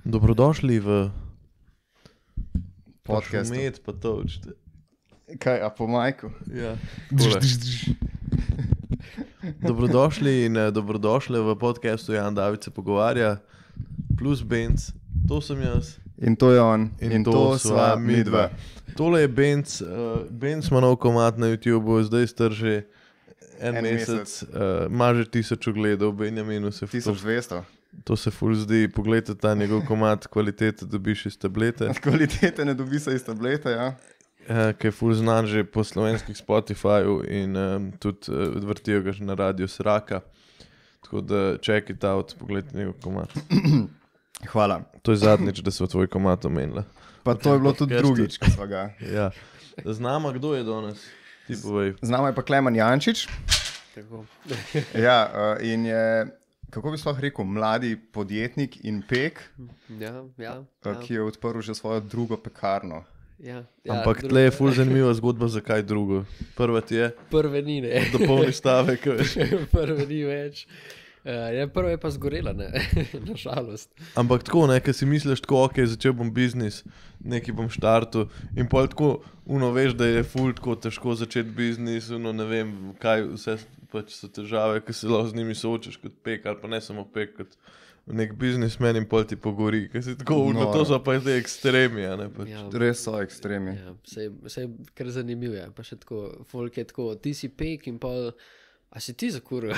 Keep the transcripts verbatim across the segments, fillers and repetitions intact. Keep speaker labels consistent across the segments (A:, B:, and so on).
A: Dobrodošli v
B: podcastu.
A: Med, pa to učite.
B: Kaj, a po majku?
A: Ja. Dobrodošli in eh, dobrodošli v podcastu Jan David se pogovarja, plus Benz, to sem jaz.
B: In to je on.
A: In,
B: In
A: to,
B: to
A: sva
B: sva
A: midva.
B: midva.
A: Tole je Benz, uh, Benz ima nov komad na YouTubeu, zdaj star že en,
B: En
A: mesec,
B: mesec.
A: uh, ima že tisoč ogledov, Benjaminu se
B: tisoč dvesto.
A: To se ful zdi, pogledajte ta njegov komad, kvalitete dobiš iz tablete.
B: Kvalitete ne dobi se iz tablete, ja.
A: Uh, ki je ful znan že po slovenskih Spotifyju in um, tudi uh, vrtijo ga že na Radio Sraka. Tako da check it out, pogledajte njegov komad.
B: Hvala.
A: To je zadnjič, da so tvoj komad omenila.
B: Pa to je bilo tudi
A: podcastu.
B: drugič, ko sva ga.
A: Ja. Znamo, kdo je danes? Ti povej.
B: Z nama je pa Klemen Jančič.
C: Tako.
B: Ja, uh, in je, kako bi sploh rekel, mladi podjetnik in pek,
C: Ja, ja,
B: uh,
C: ja,
B: ki je odprl že svojo drugo pekarno.
C: ja, ja.
A: Ampak
C: drugo-
A: tle je ful zanimiva zgodba, zakaj drugo. Prva ti je,
C: Prve ni, ne.
A: dopolni stavek, veš.
C: Prve ni več. Uh, ja, prva je pa zgorela, ne, nažalost.
A: Ampak tako, ne, ker si misliš tako, ok, začel bom biznis, nekaj bom štartil in pol tako, uno veš, da je ful tako težko začeti biznis, uno ne vem, kaj vse pač so težave, ker se lahko z njimi soočaš kot pek, ali pa ne samo pek, kot nek biznismen in pol ti pogori, ker si tako, uno,
B: No.
A: to so pa te ekstremi, a ne, pač.
C: Ja,
B: Res so ekstremi.
C: ja, sej, sej kar zanimivo je, pa še tako, folk je tako, ti si pek in pol, a si ti zakuril?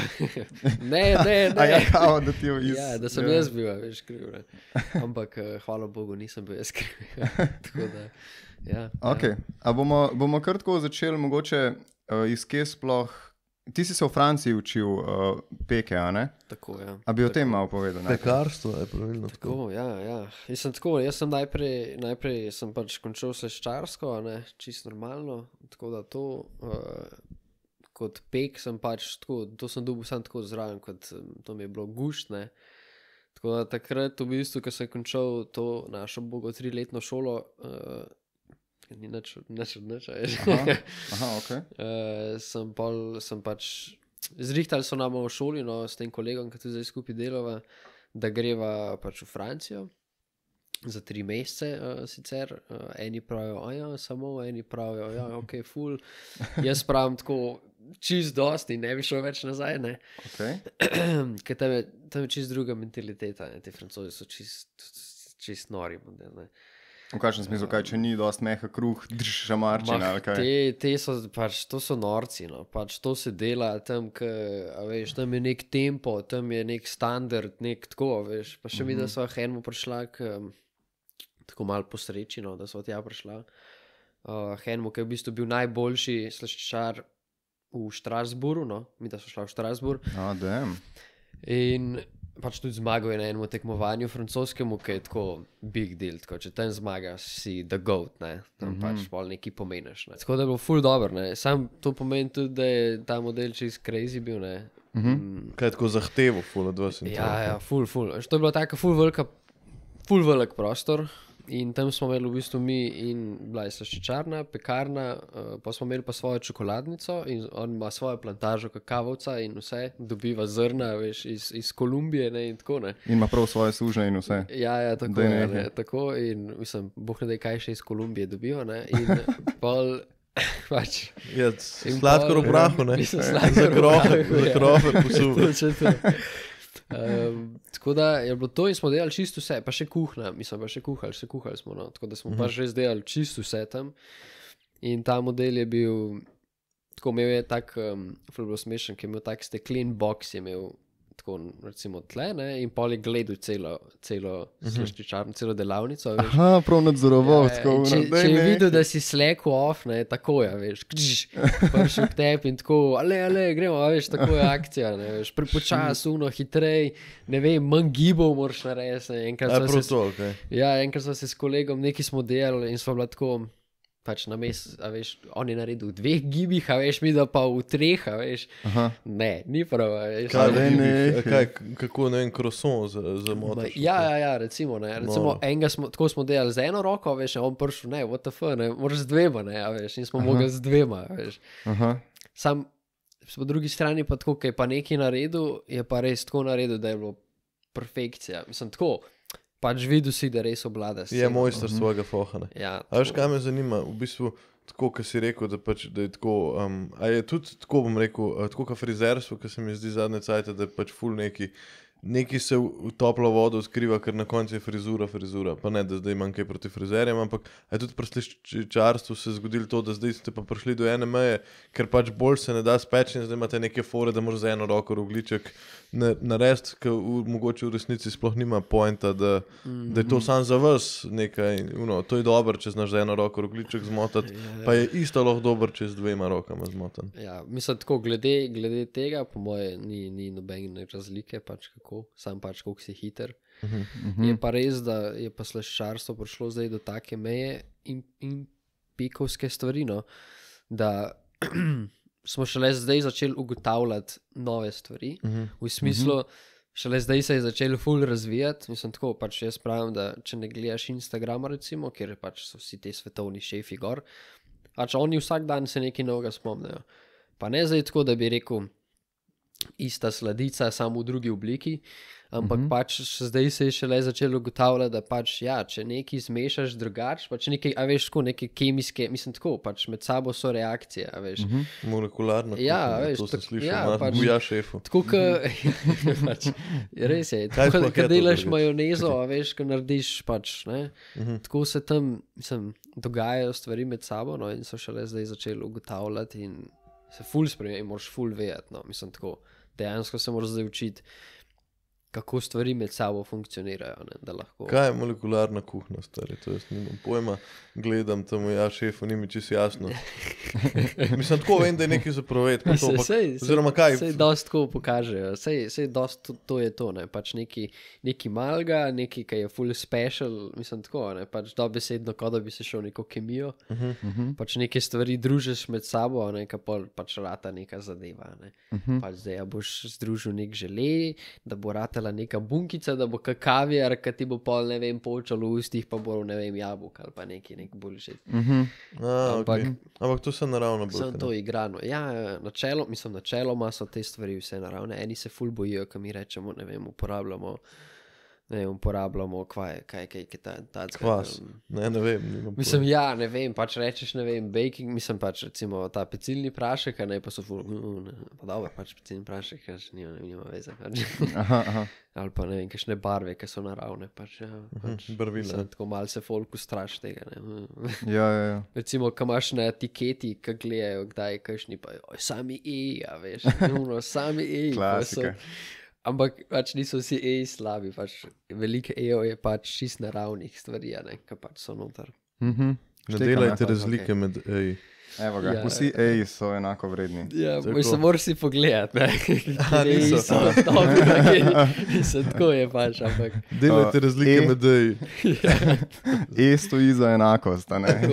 C: ne, ne, ne.
B: A ja, kao, da ti je iz...
C: Ja, da sem
B: ja.
C: jaz bil, a veš, kriv, ne. Ampak, uh, hvala Bogu, nisem bil jaz kriv. Tako da, ja.
B: Ok, a bomo, bomo kar tako začeli mogoče uh, iz kje sploh... Ti si se v Franciji učil uh, peke, a ne?
C: Ja, tako, ja.
B: A bi o
C: Tako.
B: tem malo povedal? najprej?
A: Pekarstvo je pravilno tako.
C: Tako, ja, ja. Jaz sem tako, jaz sem najprej, najprej sem pač končal sleščarsko, a ne, čisto normalno, tako da to, uh, kot pek sem pač tako, to sem dobil sam tako zraven, kot um, to mi je bilo gušt, ne. Tako da takrat v bistvu, ko sem končal to našo bogo triletno šolo, uh, ni nič, nič, nič, a veš.
B: Aha, aha, ok.
C: Uh, sem, pol, sem pač zrihtali so nama v šoli, no, s tem kolegom, ki tu zdaj skupaj delava, da greva pač v Francijo za tri mesece uh, sicer. Uh, eni pravijo, a ja, samo, eni pravijo, ja, ok, full. Jaz pravim tako, čist dosti, ne bi šel več nazaj, ne.
B: okay.
C: Ker tam je, tam je čist druga mentaliteta, ne, ti Francozi so čist, čist nori, ne.
B: V kakšnem smislu, kaj, če ni dost meha kruh, drž šamarčina
C: Mah,
B: ali kaj?
C: te, te so, pač, to so norci, no. Pač to se dela tam, ke, a veš, tam je nek tempo, tam je nek standard, nek tako, a veš. Pa še mi, da sva k enemu prišla, k, um, tako malo po sreči, no, da sva tja prišla. Uh, k enemu, ki je v bistvu bil najboljši slaščičar v Štrasburu, no, mi da so šla v Štrasbur.
B: A, damn.
C: In pač tudi zmagal je na enem tekmovanju francoskemu, ki je tako big deal, tako, če tam zmagaš, si the goat, ne, tam mm -hmm. pač pol nekaj pomeniš, ne. Tako da je bilo ful dobro, ne, sam to pomeni tudi, da je ta model čist crazy bil, ne.
B: Mm -hmm.
C: Mm,
A: Kaj je tako zahtevo ful od vas in to?
C: ja, ja, ful, ful, Veš, to je bila taka ful velika, ful velik prostor in tam smo imeli v bistvu mi in bila je slaščičarna, pekarna, uh, pa smo imeli pa svojo čokoladnico in on ima svojo plantažo kakavovca in vse, dobiva zrna, veš, iz, iz Kolumbije, ne, in tako, ne.
B: In ima prav svoje sužnje in vse.
C: Ja, ja, tako
B: Daj
C: je,
B: nehaj.
C: ne, tako in mislim, boh ne daj, kaj še iz Kolumbije dobijo, ne, in pol, pač,
A: Ja,
C: in
A: sladkor
C: pol-
A: v prahu, ne?
C: Mislim,
A: Za
C: sladkor v
A: krofe,
C: prahu,
A: za
C: ja.
A: krofe posuv.
C: Točno to. Um, tako da je bilo to in smo delali čisto vse, pa še kuhna, mislim, pa še kuhali, še kuhali smo, no, tako da smo uh -huh. pač res delali čisto vse tam in ta model je bil, tako imel je tak, um, ful je bilo smešen, ker je imel tak steklen box, je imel tako recimo tle, ne, in pol je gledal celo, celo uh -huh. slaščičarno, celo delavnico, veš.
B: Aha, prav nadzoroval.
C: Ja,
B: tako,
C: in če,
B: no, daj
C: če je
B: nehaj.
C: videl, da si sleko off, ne, tako je, veš, kč, prišel k tebi in tako, ale, ale, gremo, a veš, tako je akcija, ne, veš, prepočas, uno, hitrej, ne vem, manj gibov moraš narediti, ne, enkrat
A: Ja,
C: sva
A: prav
C: se,
A: to, okej.
C: ja, enkrat sva se s kolegom, neki smo delali in sva bila tako, pač na mes, a veš, on je naredil v dveh gibih, a veš, mi da pa v treh, a veš,
B: Aha.
C: ne, ni prav, a veš.
A: Kaj,
B: daj
A: ne,
B: nehaj.
A: kaj, kako, ne vem, kroson za, za
C: Ma,
A: motaš?
C: ja, ja, ja, recimo, ne, recimo
A: Noro.
C: enega smo, tako smo delali z eno roko, a veš, a on prišel, ne, what the fuck, ne, moraš z dvema, ne, a veš, in smo mogli z dvema, a veš.
B: Aha.
C: Sam, po drugi strani pa tako, kaj pa nekaj naredil, je pa res tako naredil, da je bilo perfekcija, mislim, tako, pač videl si, da res oblada.
A: Je mojster uh-huh. svojega foha.
C: Ja,
A: a veš, kaj me zanima, v bistvu, tako, kot si rekel, da, pač, da je tako, um, a je tudi tako, bom rekel, tako kot frizerstvo, ki se mi zdi zadnje cajte, da je pač ful neki, neki se v, v toplo vodo skriva, ker na koncu je frizura, frizura, pa ne, da zdaj imam kaj proti frizerjem, ampak a je tudi pri sličarstvu se zgodilo to, da zdaj ste pa prišli do ene meje, ker pač bolj se ne da speči in zdaj imate neke fore, da moraš za eno roko rogliček narediti, ker mogoče v resnici sploh nima pointa, da, mm-hmm. da je to sam za vas nekaj, uno, to je dobro, če znaš za eno roko rogliček zmotati, ja, ja. Pa je isto lahko dober, če z dvema rokama zmotan.
C: Ja, mislim tako, glede, glede tega, po moje, ni, ni nobene razlike, pač kako, sam pač koliko si hiter. Uh-huh. Je pa res, da je pa slaščarstvo prišlo zdaj do take meje in, in pikovske stvari, no, da smo šele zdaj začeli ugotavljati nove stvari, uh-huh. v smislu, uh-huh. šele zdaj se je začeli ful razvijati, mislim tako, pač jaz pravim, da če ne gledaš Instagrama recimo, kjer pač so vsi te svetovni šefi gor, pač oni vsak dan se nekaj novega spomnejo. Pa ne zdaj tako, da bi rekel ista sladica, samo v drugi obliki, ampak mm-hmm. pač zdaj se je šele začelo ugotavljati, da pač ja, če nekaj zmešaš drugače, pač nekaj, a veš, tako neke kemijske, mislim tako, pač med sabo so reakcije, a veš.
A: Mm-hmm. Molekularno.
C: Ja, veš,
A: to se sliši,
C: ja,
A: ima
C: pač,
A: buja šefu.
C: Tako, ka, pač, res je, tako, kad delaš majonezo, a veš, ko narediš pač, ne, mm-hmm. tako se tam, mislim, dogajajo stvari med sabo, no, in so šele zdaj začeli ugotavljati in se ful spremlja in moraš ful vedeti, no, mislim tako, dejansko se moraš zdaj učiti, kako stvari med sabo funkcionirajo, ne, da lahko...
A: Kaj je molekularna kuhna, stari, to jaz nimam pojma, gledam tam, ja, šefu, ni mi čisto jasno. Mislim, tako vem, da je nekaj za proved, pa to, pa,
C: sej,
A: oziroma kaj...
C: Sej dost tako pokažejo, sej, sej dost to, to je to, ne, pač neki, neki malga, neki, ki je full special, mislim tako, ne, pač dobesedno, kot da bi se šel neko kemijo, uh-huh, uh-huh. pač neke stvari družiš med sabo, ne, ka pol pač rata neka zadeva, ne, uh-huh. pač zdaj ja boš združil nek žele, da bo rata neka bunkica, da bo kakavijar, ki ti bo pol, ne vem, počal v ustih, pa bo, ne vem, jabolk ali pa neki nek bullshit.
A: Uh-huh. A, ampak, okay. ampak to se naravno bolj.
C: Sem to igrano. Ja, načelo, mislim, načeloma so te stvari vse naravne. Eni se ful bojijo, ko mi rečemo, ne vem, uporabljamo ne vem, uporabljamo, kaj, kaj, kaj, kaj ta, ta
A: kvas, ne, ne vem.
C: Mislim, ja, ne vem, pač rečeš, ne vem, baking, mislim pač, recimo, ta pecilni prašek, a ne, pa so ful, ne, pa dobro, pač pecilni prašek, kaž nima, nima veze, pač. Aha, aha. Ali pa, ne vem, kakšne barve, ki so naravne, pač, ja, pač.
A: Barvine.
C: Mislim, tako malo se folku straš tega, ne.
B: Ja, ja, ja.
C: Recimo, ko imaš na etiketi, ki gledajo, kdaj kakšni, pa, oj, sami E, a veš, no, sami E.
B: Klasika.
C: Ampak pač niso vsi E slabi, pač velike E-o je pač čist naravnih stvari, ne, ki pač so noter.
B: Mhm.
A: Ne delajte razlike okay. med E.
B: Evo ga, ja, vsi E so enako vredni.
C: Ja, se moraš si pogledati, ne.
A: Aha, niso.
C: E so dobri, mislim, tako je pač, ampak...
A: Delajte uh, razlike e... med E.
C: Ja.
B: E stoji za enakost, a ne?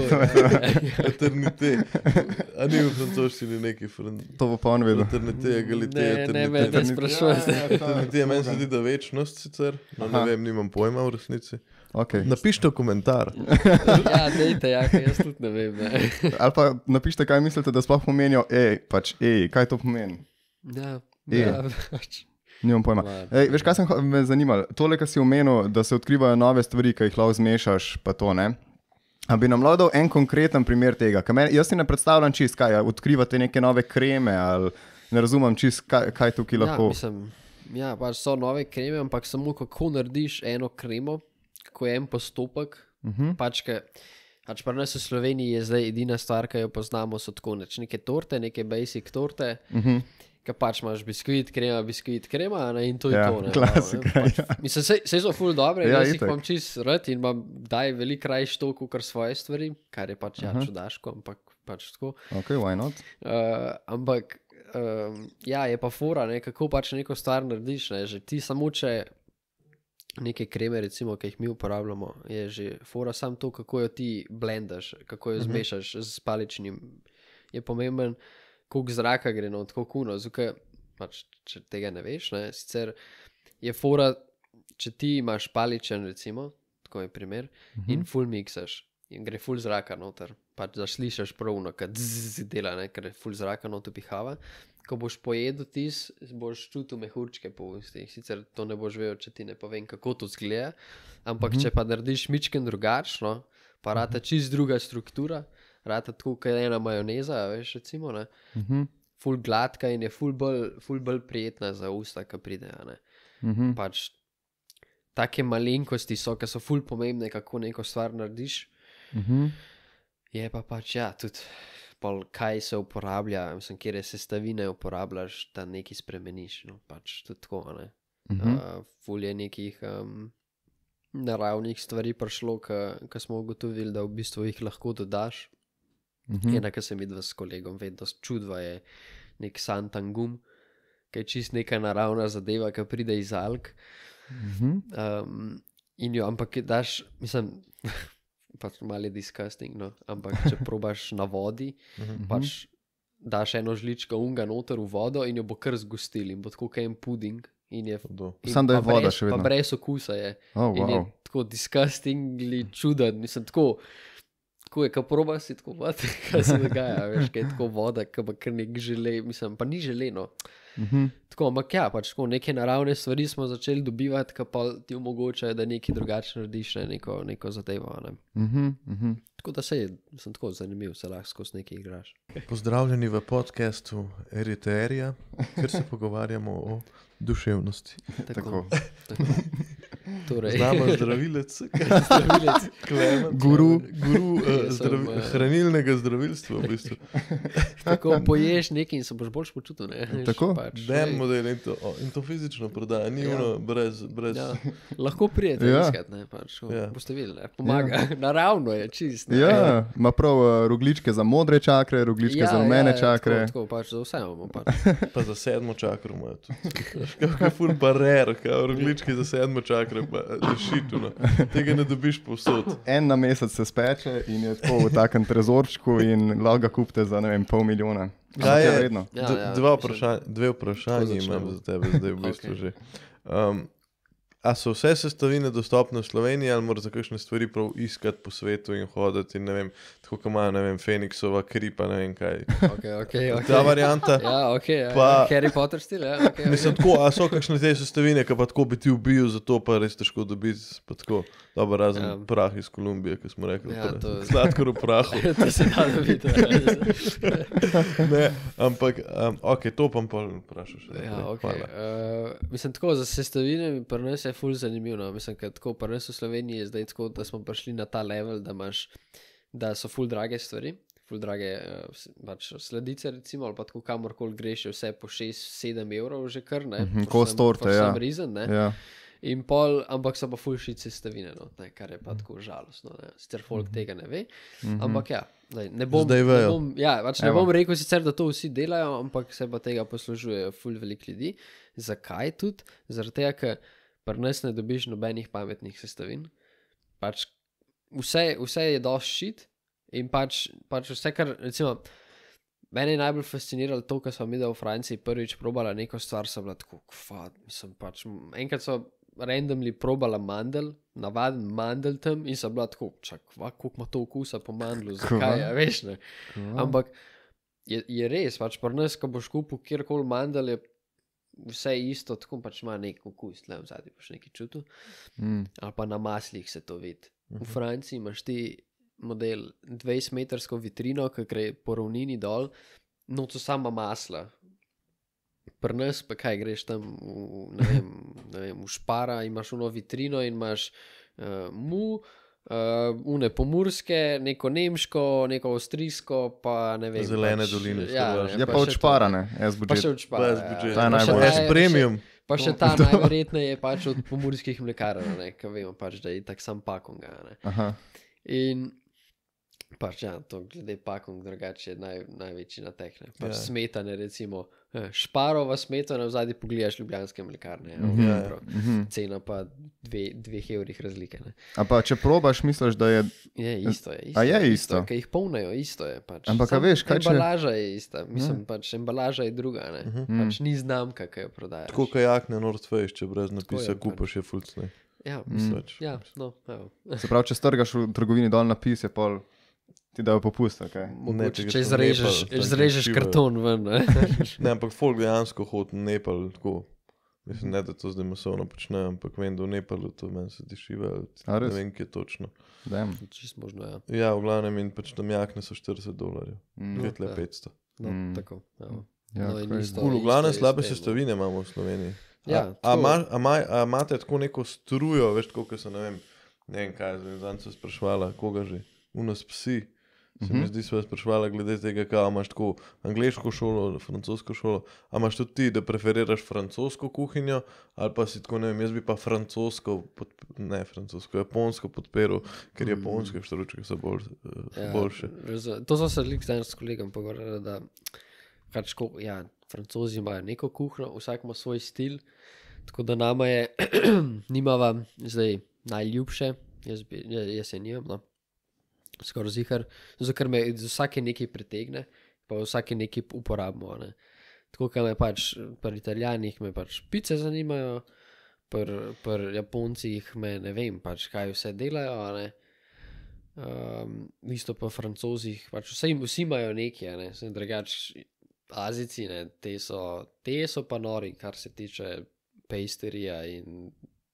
A: Eternite. A ni v francoščini neki frant...
B: To bo pa on vedel.
A: Eternite, egalite,
C: ne,
A: eternite.
C: Ne, ne, me ne sprašujem.
A: Eternite, meni se zdi, da večnost sicer, no Aha. ne vem, nimam pojma v resnici.
B: Okay.
A: Napište komentar.
C: Ja, dejte, ja, jaz tudi ne vem. Ne.
B: Ali pa napište, kaj mislite, da sploh pomenijo E, pač E, kaj to pomeni?
C: Ja,
B: e.
C: ja, pač.
B: Nimam pojma. Ej, veš, kaj sem me zanimal? Tole, kar si omenil, da se odkrivajo nove stvari, ki jih lahko zmešaš, pa to, ne? A bi nam lahko dal en konkreten primer tega? Men, jaz si ne predstavljam čist, kaj, odkrivate neke nove kreme, ali ne razumem čist, kaj, kaj tukaj lahko...
C: Ja, mislim, ja, pač so nove kreme, ampak samo kako narediš eno kremo, kako je en postopek, uh-huh. pač, ke, pač pri nas v Sloveniji je zdaj edina stvar, ki jo poznamo, so tako neč neke torte, neke basic torte, uh-huh. ki pač imaš biskvit, krema, biskvit, krema, ne, in to je
B: ja,
C: to. Ne,
B: klasika,
C: ne, pač,
B: ja.
C: Mislim, sej, sej so ful dobre,
B: ja,
C: jaz jih imam čist rad in imam daj veliko rajš to, kakor svoje stvari, kar je pač uh-huh. ja čudaško, ampak pač tako.
B: Ok, why not?
C: Uh, ampak, um, ja, je pa fora, ne, kako pač neko stvar narediš, ne, že ti samo če neke kreme, recimo, ki jih mi uporabljamo, je že fora sam to, kako jo ti blendaš, kako jo zmešaš uh-huh. z paličnim. Je pomemben, koliko zraka gre not, koliko kuno, zukaj, pač, če tega ne veš, ne, sicer je fora, če ti imaš paličen, recimo, tako je primer, uh-huh. in full mixaš, in gre full zraka noter, pač da slišaš pravno, kad zzz dela, ne, ker je full zraka noter pihava, ko boš pojedel tis, boš čutil mehurčke po ustih. Sicer to ne boš vedel, če ti ne povem, kako to zgleda, ampak mm-hmm. če pa narediš mičken drugačno, pa rata mm-hmm. čist druga struktura, rata tako, kot ena majoneza, veš, recimo, ne? Mm-hmm. Ful gladka in je ful bolj, ful bolj prijetna za usta, ko pride, ne? Mm-hmm. Pač take malenkosti so, ki so ful pomembne, kako neko stvar narediš. Mm-hmm. Je pa pač, ja, tudi pol, kaj se uporablja, mislim, kjere sestavine uporabljaš, da nekaj spremeniš, no, pač tudi tako, ne. Mm-hmm. Uh, ful je nekih um, naravnih stvari prišlo, ki smo ugotovili, da v bistvu jih lahko dodaš. Mm-hmm. Enaka se mi dva s kolegom, vedno čudva je nek santangum, ki je čist neka naravna zadeva, ki pride iz alg. Mm-hmm. Um, in jo, ampak daš, mislim, pač malo je disgusting, no, ampak če probaš na vodi, mm-hmm. pač daš eno žličko unga noter v vodo in jo bo kar zgostil in bo tako kaj en puding. In je, in
B: Sam da je voda še vedno.
C: Pa brez okusa je.
B: Oh,
C: in
B: wow.
C: je tako disgustingly čuden, mislim, tako, tako je, ko probaš si tako vati, kaj se dogaja, veš, kaj je tako voda, kaj pa kar nek žele, mislim, pa ni želeno. Mm-hmm. Tako, ampak ja, pač tako neke naravne stvari smo začeli dobivati, ki pa ti omogočajo, da nekaj drugače narediš, ne, neko, neko zadevo, ne. Mm-hmm, mm-hmm. Tako da se je, sem tako zanimiv, se lahko skozi nekaj igraš.
A: Pozdravljeni v podcastu Eriterija, kjer se pogovarjamo o duševnosti.
C: Tako. Tako. Torej.
A: Znamo zdravilec,
C: Zdravilec.
A: Klemen,
B: Guru.
A: guru uh,
C: Jaz sem,
A: zdravi,
C: uh,
A: hranilnega zdravilstva v bistvu.
C: Tako poješ nekaj in se boš boljš počutil, ne?
B: Tako.
C: Pač,
A: Den model in to, oh, in to fizično prodaja, ni
C: Ja.
A: ono brez, brez
C: ja. Lahko prijete
B: Ja.
C: iskat, ne, pač, o,
A: Ja.
C: boste videli, ne, pomaga, naravno je čist, ne.
B: Ja, ima prav uh, rogličke za modre čakre, rogličke za rumene čakre.
C: Tako, tako, pač za vse imamo, pač.
A: pa za sedmo čakro imajo tudi. Kako ful pa rare, kao roglički za sedmo čakro, pa rešit, no. Tega ne dobiš povsod.
B: En na mesec se speče in je tako v takem trezorčku in lahko ga kupite za, ne vem, pol milijona.
A: Kaj je?
B: vredno.
C: Ja,
A: D-
C: ja,
A: dva
C: mislim,
A: vprašanja, dve vprašanje
C: tako
A: imam
C: začnemo.
A: za tebe zdaj v bistvu
C: Okej.
A: že. Um, a so vse sestavine dostopne v Sloveniji ali moraš za kakšne stvari prav iskati po svetu in hoditi in ne vem, tako kot ima, ne vem, Feniksova kripa, ne vem kaj.
C: Ok, ok, ok.
A: Ta varianta.
C: Ja, ok, ja,
A: Pa-
C: ja. Harry Potter stil, ja, ok.
A: Mislim, tako, a so kakšne te sestavine, ki pa tako bi ti ubil, zato pa res težko dobiti, pa tako, dobro, razen
C: Ja.
A: prah iz Kolumbije, ki smo rekli,
C: Ja,
A: pa
C: to-
A: sladkor v prahu.
C: To se da dobiti.
A: Ne, ampak, um, ok, to pa pa vprašaš.
C: Ja, ok.
A: Hvala.
C: Uh, mislim, tako za sestavine pri nas je ful zanimivo. No. Mislim, ker tako pri nas v Sloveniji je zdaj tako, da smo prišli na ta level, da imaš, da so ful drage stvari, ful drage uh, pač sladice recimo, ali pa tako kamorkoli greš, je vse po šest sedem evrov že kar, ne.
B: Mhm,
C: For
B: ko
C: some-
B: storte,
C: for
B: ja.
C: some reason, ne.
B: Ja.
C: In pol, ampak so pa ful shit sestavine, no, ne, kar je pa tako žalostno, ne. Sicer folk tega ne ve, ampak ja, zdaj, ne bom,
A: Zdaj
C: ne
A: vejo.
C: bom, ja, pač ne
B: Evo.
C: bom rekel sicer, da to vsi delajo, ampak se pa tega poslužujejo ful veliko ljudi. Zakaj tudi? Zaradi tega, ker pri nas ne dobiš nobenih pametnih sestavin. Pač vse, vse je dosti shit in pač, pač vse, kar, recimo, mene je najbolj fasciniralo to, ko smo mi da v Franciji prvič probala neko stvar, so bila tako, kva, mislim, pač, enkrat so randomly probala mandel, navaden mandel tam in so bila tako, čak, kva, koliko ima to okusa po mandlu, zakaj, ja, veš, ne. Ampak je, je res, pač pri nas, ko boš kupil kjerkoli mandel, je vse isto, tako pač ima nek okus, tle v zadnji boš nekaj čutil.
B: Mm.
C: Ali pa na maslih se to vidi. V Franciji imaš ti model dvajset metrsko vitrino, ki gre po ravnini dol, noč so sama masla. Pri nas pa kaj greš tam v, ne vem, ne vem, v Špara, imaš uno vitrino in imaš uh, mu, uh, une pomurske, neko nemško, neko avstrijsko, pa ne vem.
A: Zelene
C: pač,
A: doline,
C: Ja,
A: Hrvaške.
C: ne,
B: Je pa
C: še
B: od
C: to,
B: šparane, jaz
C: Pa še
B: budžet.
C: od Špara.
A: Brez
C: ja.
A: budžeta.
B: Ta je
C: Pa še
B: najbolj.
C: ta-
A: S premium.
C: Pa še ta najverjetneje je pač od pomurskih mlekarjev, ne, ker vemo pač, da je tak sam pakonga, ne.
B: Aha.
C: In pač ja, to glede pakong drugače je naj, največji natek, ne. Pač
A: Ja.
C: smetane recimo, eh, Šparova smetana, v zadnji pogledaš ljubljanske mlekarne, ja,
A: Ja, ja.
C: prav. Cena pa dve, dveh evrih razlike, ne.
B: A pa če probaš, misliš, da je...
C: Je isto, je isto.
B: A je isto?
C: Ker jih polnejo, isto je pač.
B: Ampak a
C: Samo
B: veš, kaj če-
C: embalaža je ista, mislim pač embalaža je druga, ne. Pač ni znamka, ki jo prodajaš.
A: Tako kajak na North Face, če brez napisa
C: je, pač.
A: kupaš, je fulcne.
C: Ja,
A: Mm.
C: ja, no, evo.
B: Se pravi, če strgaš v trgovini dol napis, je pol Ti dajo popust, ok.
C: Mogoče,
A: tega
C: če
A: so
C: zrežeš,
A: Nepal, tam
C: zrežeš
A: šivajo.
C: karton ven, ne?
A: Ne, ampak folk dejansko hodi v Nepal, tako. Mislim, ne, da to zdaj masovno počnejo, ampak vem, da v Nepalu to meni se dišiva,
B: A, res?
A: ne vem, kje točno.
B: Damn.
C: Čist možno, ja.
A: Ja, v glavnem in pač tam jakne so štirideset dolarjev,
B: Mm.
A: mm. tle
C: ja.
A: petsto.
C: No,
B: Mm.
C: tako, ja.
B: Ja,
C: No, in
B: crazy.
C: isto-
A: Cool, v
C: isto
A: glavnem
C: je
A: slabe
C: s tem, no.
A: sestavine imamo v Sloveniji.
C: Ja,
A: a, a,
C: tako.
A: ma, a, ma, a imate tako neko strujo, veš, tako, se ne vem, ne vem kaj, zdaj sem se sprašvala, koga že, unos psi. Se
B: Mhm.
A: mi zdi, sva sprašvala glede tega, kaj imaš tako angleško šolo, francosko šolo, a imaš tudi ti, da preferiraš francosko kuhinjo, ali pa si tako, ne vem, jaz bi pa francosko, pod, ne francosko, japonsko podperil, ker japonske štručke so bolj, uh,
C: Ja,
A: boljše.
C: razumem. To smo se lik danes s kolegom pogovarjali, da pač, ko, ja, Francozi imajo neko kuhno, vsak ima svoj stil, tako da nama je, nimava zdaj najljubše, jaz, bi, jaz, jaz je nimam, no. Skoraj zihar, zato ker me iz vsake nekaj pritegne, pa vsake nekaj uporabimo, ne. Tako, ker me pač pri Italijanih me pač pice zanimajo, pri, pri Japoncih me ne vem, pač kaj vse delajo, ne. Um, isto pa Francozih, pač vse, vsi imajo nekaj, ne, sem drugač Azici, ne, te so, te so pa nori, kar se tiče pejsterija in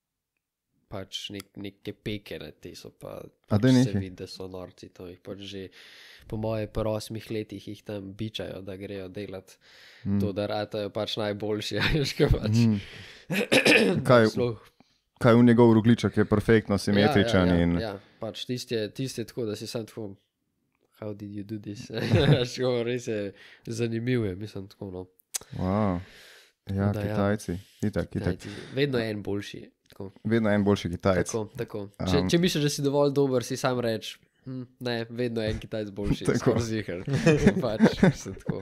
C: pač nek, neke peke, ne, te so pa,
B: A
C: pač
B: daj
C: se
B: nehaj.
C: vidi, da so norci, to jih pač že po moje po osmih letih jih tam bičajo, da grejo delat mm. to, da ratajo pač najboljši, veš, kaj pač.
B: Mm. Kaj,
C: Sploh
B: kaj v njegov rogliček je perfektno simetričen
C: ja, ja, ja,
B: in
C: ja, pač tisti je, tisti je tako, da si sam tako, how did you do this? Ško, res je zanimiv je, mislim tako, no.
B: wow. Ja,
C: Da, ja.
B: Kitajci, itak, itak.
C: Dajti, vedno je en boljši. Tako,
B: Vedno en boljši Kitajec.
C: tako. tako. Če,
B: Um,
C: če misliš, da si dovolj dober, si sam reč, hm, ne, vedno je en Kitajc boljši,
B: Tako.
C: tako zihar. Pač, mislim tako.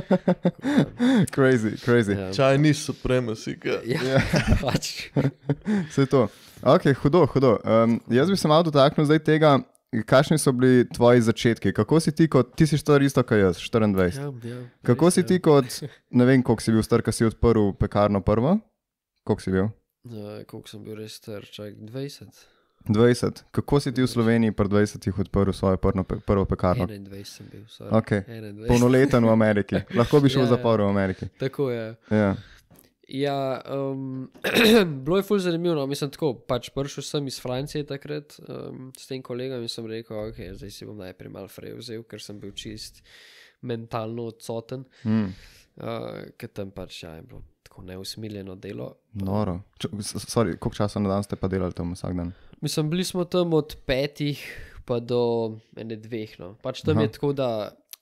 B: Crazy, crazy.
C: Ja,
A: Chinese supremacy, kaj?
C: ja, pač.
B: Vse to. Ok, hudo, hudo. Um, jaz bi se malo dotaknil zdaj tega, kakšni so bili tvoji začetki. Kako si ti kot, ti si star isto kot jaz, štiriindvajset.
C: Ja, ja,
B: Kako
C: res,
B: si
C: ja.
B: ti kot, ne vem, koliko si bil star, ko si odprl pekarno prvo? Koliko si bil?
C: Uh, koliko sem bil res star, čak dvajset.
B: dvajset. Kako si ti v Sloveniji pri dvajsetih odprl svojo prvo, pe, prvo pekarno?
C: enaindvajset sem bil, sorry.
B: Ok.
C: enaindvajset.
B: Polnoleten v Ameriki. Lahko bi šel v
C: Ja, ja.
B: zapor v Ameriki.
C: Tako je.
B: Ja.
C: Ja, um, bilo je ful zanimivo, no, mislim tako, pač prišel sem iz Francije takrat um, s tem kolegom in sem rekel, ok, zdaj si bom najprej malo frej vzel, ker sem bil čist mentalno odsoten,
B: Mm.
C: uh, ker tam pač ja, je bilo tako neusmiljeno delo.
B: Noro. Č, s- sorry, koliko časa na dan ste pa delali tam vsak dan?
C: Mislim, bili smo tam od petih pa do ene dveh, no. Pač tam
B: Aha.
C: je tako, da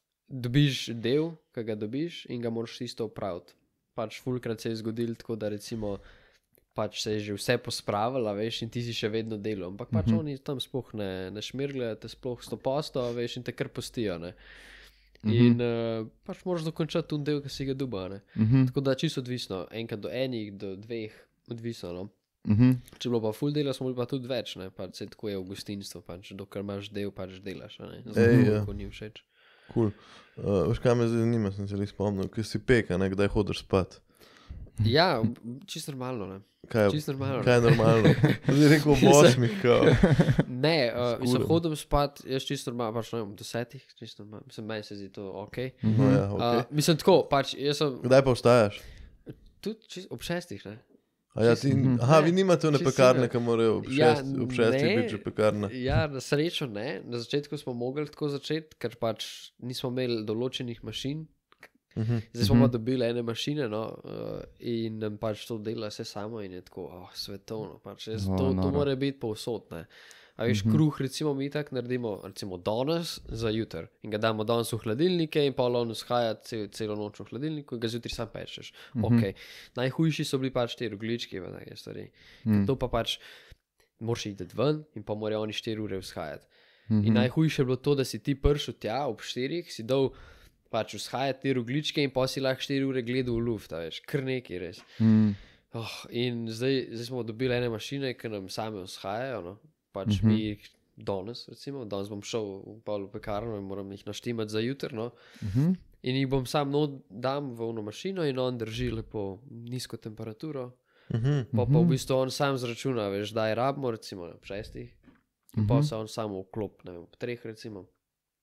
C: dobiš del, ki ga dobiš in ga moraš isto upraviti. Pač fulkrat se je zgodilo tako, da recimo pač se je že vse pospravilo, veš, in ti si še vedno delal, ampak pač
B: Mhm.
C: oni tam sploh ne, ne šmirgljajo, te sploh sto posto, veš, in te kar pustijo, ne.
B: Mhm.
C: In uh, pač moraš dokončati un del, ki si ga duba, ne.
B: Mhm.
C: Tako da čisto odvisno, enkrat do enih, do dveh, odvisno, no.
B: Mhm.
C: Če bilo pa full dela, smo bili pa tudi več, ne, pač se tako je v gostinstvu, pač dokler imaš del, pač delaš, a ne,
A: Ej,
C: zato
A: ja.
C: ko ni všeč.
A: Cool. Uh, veš, kaj me zdaj zanima, sem se li spomnil, ker si peka, ne, kdaj hodiš spat.
C: Ja, čisto normalno, ne,
A: Kaj,
C: čisto normalno.
A: kaj je normalno? Zdaj rekel ob osmih, kao.
C: Ne, uh, mislim,
A: Skuren.
C: hodim spat, jaz čisto normalno, pač ne vem, do desetih, čisto normalno, mislim, meni se zdi to ok.
A: No, ja,
C: Uh,
A: okay.
C: mislim, tako, pač jaz sem
A: Kdaj pa vstajaš?
C: tudi čist, ob šestih, ne.
A: A ja, ti, aha, vi nimate one
C: Čisto
A: pekarne,
C: sigurno.
A: ki morajo ob,
C: Ja,
A: šest, ob šestih
C: ne.
A: biti že pekarna.
C: Ja, na srečo ne, na začetku smo mogli tako začeti, ker pač nismo imeli določenih mašin.
A: Mhm.
C: Zdaj smo pa dobili ene mašine, no, uh, in nam pač to dela vse samo in je tako, oh, svetovno, pač jaz,
B: O,
C: to, to
B: noro.
C: mora biti povsod, ne. A veš, kruh recimo mi tako naredimo, recimo danes za juter in ga damo danes v hladilnike in pa on vzhaja cel, celo noč v hladilniku in ga zjutraj sam pečeš. Ok, najhujši so bili pač te roglički, v take stvari. Mm. To pa pač moraš iti ven in pa morajo oni štiri ure vzhajati. Mm-hmm. In najhujše je bilo to, da si ti prišel tja ob štirih, si dal pač vzhajati te rogličke in pa si lahko štiri ure gledal v luft, a veš, kar nekaj res.
B: Mm.
C: Oh, in zdaj, zdaj smo dobili ene mašine, ki nam same vzhajajo, no. Pač mm-hmm. mi jih danes, recimo, danes bom šel v pol v pekarno in moram jih naštimati za jutr, no.
B: Mhm.
C: In jih bom sam not dam v ono mašino in on drži lepo nizko temperaturo.
A: Mhm.
C: Pa pa v bistvu on sam zračuna, veš, daj rabimo, recimo ob šestih, in pa se on samo vklop, ne vem, ob treh recimo.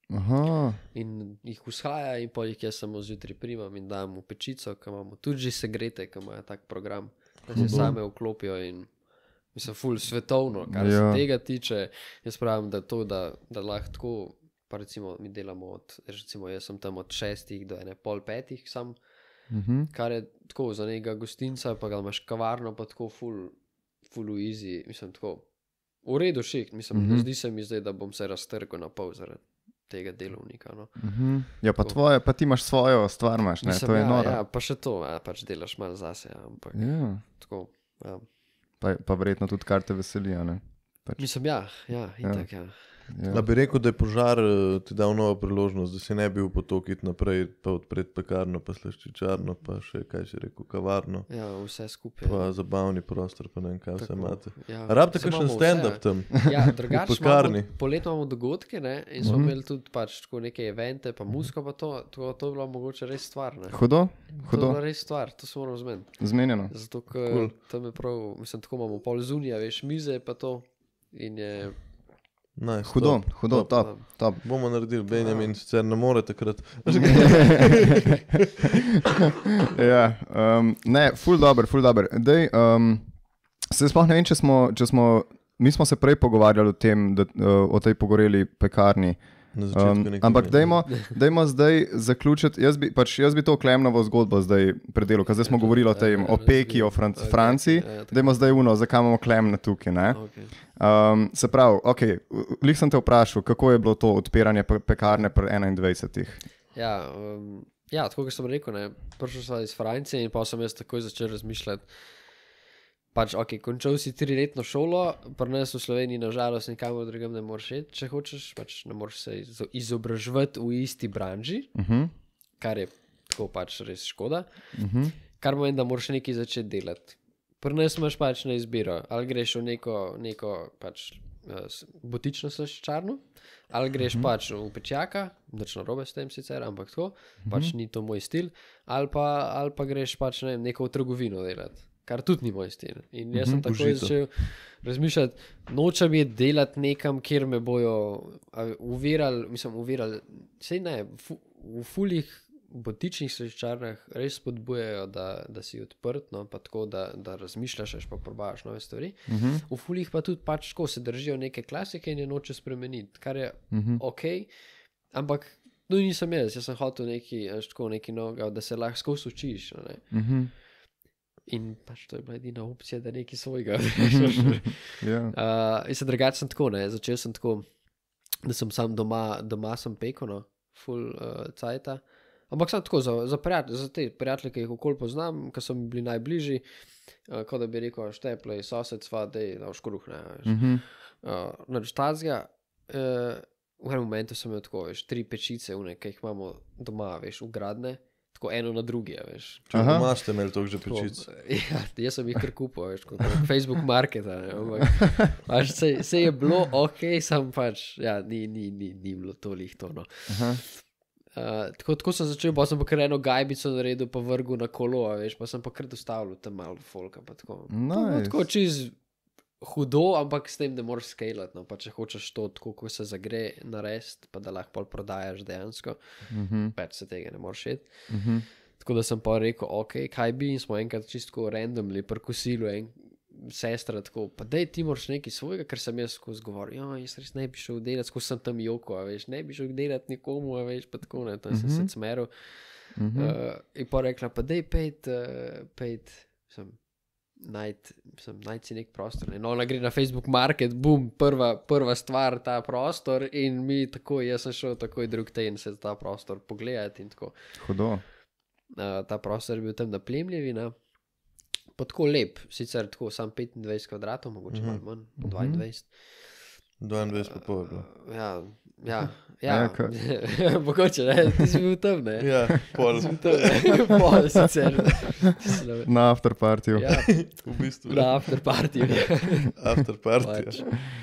B: Aha.
C: In jih vzhaja in pol jih jaz samo zjutraj primam in dam v pečico, ki imamo tudi že segrete, ki imajo tak program, da se same vklopijo in mislim, ful svetovno, kar ja. se tega tiče, jaz pravim, da to, da, da lahko tako, pa recimo mi delamo od, recimo jaz sem tam od šestih do ene pol petih sam,
B: Mhm.
C: kar je tako za nekega gostinca, pa ga imaš kavarno, pa tako ful, ful easy, mislim tako, v redu šiht, mislim,
B: Mhm.
C: ne zdi se mi zdaj, da bom se raztrgal na pol zaradi tega delovnika, no.
B: Mhm. Ja, pa tvoje, pa ti imaš svojo stvar, imaš, ne,
C: Mislim,
B: to je
C: ja,
B: noro.
C: ja, pa še to, ja, pač delaš malo zase, ja, ampak
B: Ja.
C: tako, ja.
B: Pa, pa verjetno tudi kar te veseli, a ne? Pač,
C: Mislim, ja, ja, itak, ja.
B: ja.
A: Ja, bi rekel, da je požar eh, ti dal novo priložnost, da si ne bi upotokiti naprej, pa odpreti pekarno, pa slaščičarno, pa še, kaj si rekel, kavarno,
C: Ja, vse skupaj.
A: pa zabavni prostor, pa ne vem, kaj vse
C: Tako,
A: imate.
C: ja.
A: A rabite
C: Saj
A: kakšen
C: imamo
A: stand-up
C: vse.
A: tam?
C: Ja, drugače
A: V pekarni.
C: imamo, poletno imamo dogodke, ne, in smo imeli tudi pač tako neke evente, pa muziko, pa to, to, to je bila mogoče res stvar, ne.
B: Hudo?
C: To je
B: Hudo?
C: bila res stvar, to se moramo zmeniti.
B: Zmenjeno.
C: Zato, ker
A: Cool.
C: tam je prav, mislim, tako imamo pol zunija, veš, mize pa to in je,
A: Nice,
B: Hudo,
A: top,
B: hudo,
A: top.
B: top, top.
A: Bomo naredili, Benjamin sicer ne more takrat.
B: Ja, um, ne, ful dober, ful dober. Dej, um, se sploh ne vem, če smo, če smo, mi smo se prej pogovarjali o tem, da, uh, o tej pogoreli pekarni.
A: Na začetku
B: Um,
A: nekaj
B: ampak
A: ne.
B: dajmo, dajmo zdaj zaključiti, jaz bi, pač, jaz bi to Klemnovo zgodbo zdaj predelal, ker zdaj smo govorili o tem, o Peki, o Fran
C: Ok,
B: Franciji,
C: ja, tako.
B: dajmo zdaj uno, zakaj imamo Klemna tukaj, ne?
C: okay.
B: Um, se pravi, ok, lih sem te vprašal, kako je bilo to odpiranje pe pekarne pri enaindvajsetih?
C: Ja, um, ja, tako kot sem rekel, ne, prišel sem iz Francije in pa sem jaz takoj začel razmišljati. Pač, ok, končal si triletno šolo, pri nas v Sloveniji nažalost nikamor drugam ne moreš iti, če hočeš, pač ne moreš se izo izobraževati v isti branži,
B: Uh -huh.
C: kar je tako pač res škoda,
B: Uh -huh.
C: kar pomeni, da moraš nekaj začeti delati. Pri nas imaš pač na izbiro, ali greš v neko, neko pač uh, botično slaščičarno, ali greš uh -huh. pač v pečjaka, nič narobe s tem sicer, ampak tako, uh -huh. pač ni to moj stil, ali pa, ali pa greš pač ne vem, neko v trgovino delati, kar tudi ni moj stil. In jaz sem takoj
A: užito.
C: začel razmišljati, nočem je delati nekam, kjer me bojo a, uvirali, mislim uvirali, sej ne, fu, v fulih botičnih slaščičarnah res spodbujajo, da, da si odprt, no, pa tako, da, da razmišljaš, pa probaš nove stvari.
B: Uh -huh.
C: V fulih pa tudi pač tako se držijo neke klasike in je noče spremeniti, kar je
B: Uh -huh.
C: ok, ampak no nisem jaz, jaz sem hotel neki, veš, tako neki novega, da se lahko skozi učiš, ne.
B: Uh -huh.
C: In pač to je bila edina opcija, da nekaj svojega.
B: Ja.
C: uh, in se drugače sem tako, ne, začel sem tako, da sem sam doma, doma sem pekel, no, full uh, cajta. Ampak sem tako za, za, prijatelj, za te prijatelje, ki jih okoli poznam, ki so mi bili najbližji, uh, kot da bi rekel, šteplej, sosed sva, dej, da škruh, ne, veš.
B: Uh -huh.
C: Uh, nač tazga, uh, v enem momentu sem imel tako, veš, tri pečice, une, ki jih imamo doma, veš, ugradne, tako eno na drugi, veš.
A: Če
B: Aha.
A: doma ste imeli toliko že pečic.
C: Ja, jaz sem jih kar kupil, veš, kot Facebook marketa, ne, ampak pač se, se je bilo ok, sam pač, ja, ni, ni, ni, ni bilo toliko to, no.
B: Aha.
C: Uh, tako, tako sem začel, pa sem pa kar eno gajbico naredil, pa vrgel na kolo, a veš, pa sem pa kar dostavljal tam malo folka, pa tako. Pa, no,
B: Nice.
C: tako čiz hudo, ampak s tem, da moraš skalati, no, pa če hočeš to, tako ko se zagre narediti, pa da lahko pol prodajaš dejansko,
B: Uh -huh.
C: več se tega ne moreš iti.
B: Uh -huh.
C: Tako da sem pa rekel, ok, kaj bi, in smo enkrat čisto randomly prkosili, en sestra tako, pa dej ti moraš nekaj svojega, ker sem jaz skozi govoril, ja, jaz res ne bi šel delati, skozi sem tam joko, a veš, ne bi šel delati nikomu, a veš, pa tako, ne, tam sem se cmeril.
B: Uh -huh.
C: Uh, in pa rekla, pa dej pejt, uh, pejt, sem, najti, sem, najti si nek prostor. In ona gre na Facebook Market, bum, prva, prva stvar, ta prostor in mi tako, jaz sem šel takoj drug teden se ta prostor pogledati in tako.
B: Hudo.
C: Uh, ta prostor je bil tam na Plemljevi, ne. Pa tako lep, sicer tako sam petindvajset kvadratov, mogoče malo manj, dvaindvajset.
A: dvaindvajset pa pol je bilo.
C: Ja, ja,
B: Ja,
C: ja,
B: ka-
C: mogoče, ne, ti si bil tam, ne.
A: Ja, pol.
C: Tam, ne, pol sicer.
B: Na afterpartiju.
C: Ja,
A: V bistvu.
C: na afterparty.
A: After party.
C: Pač.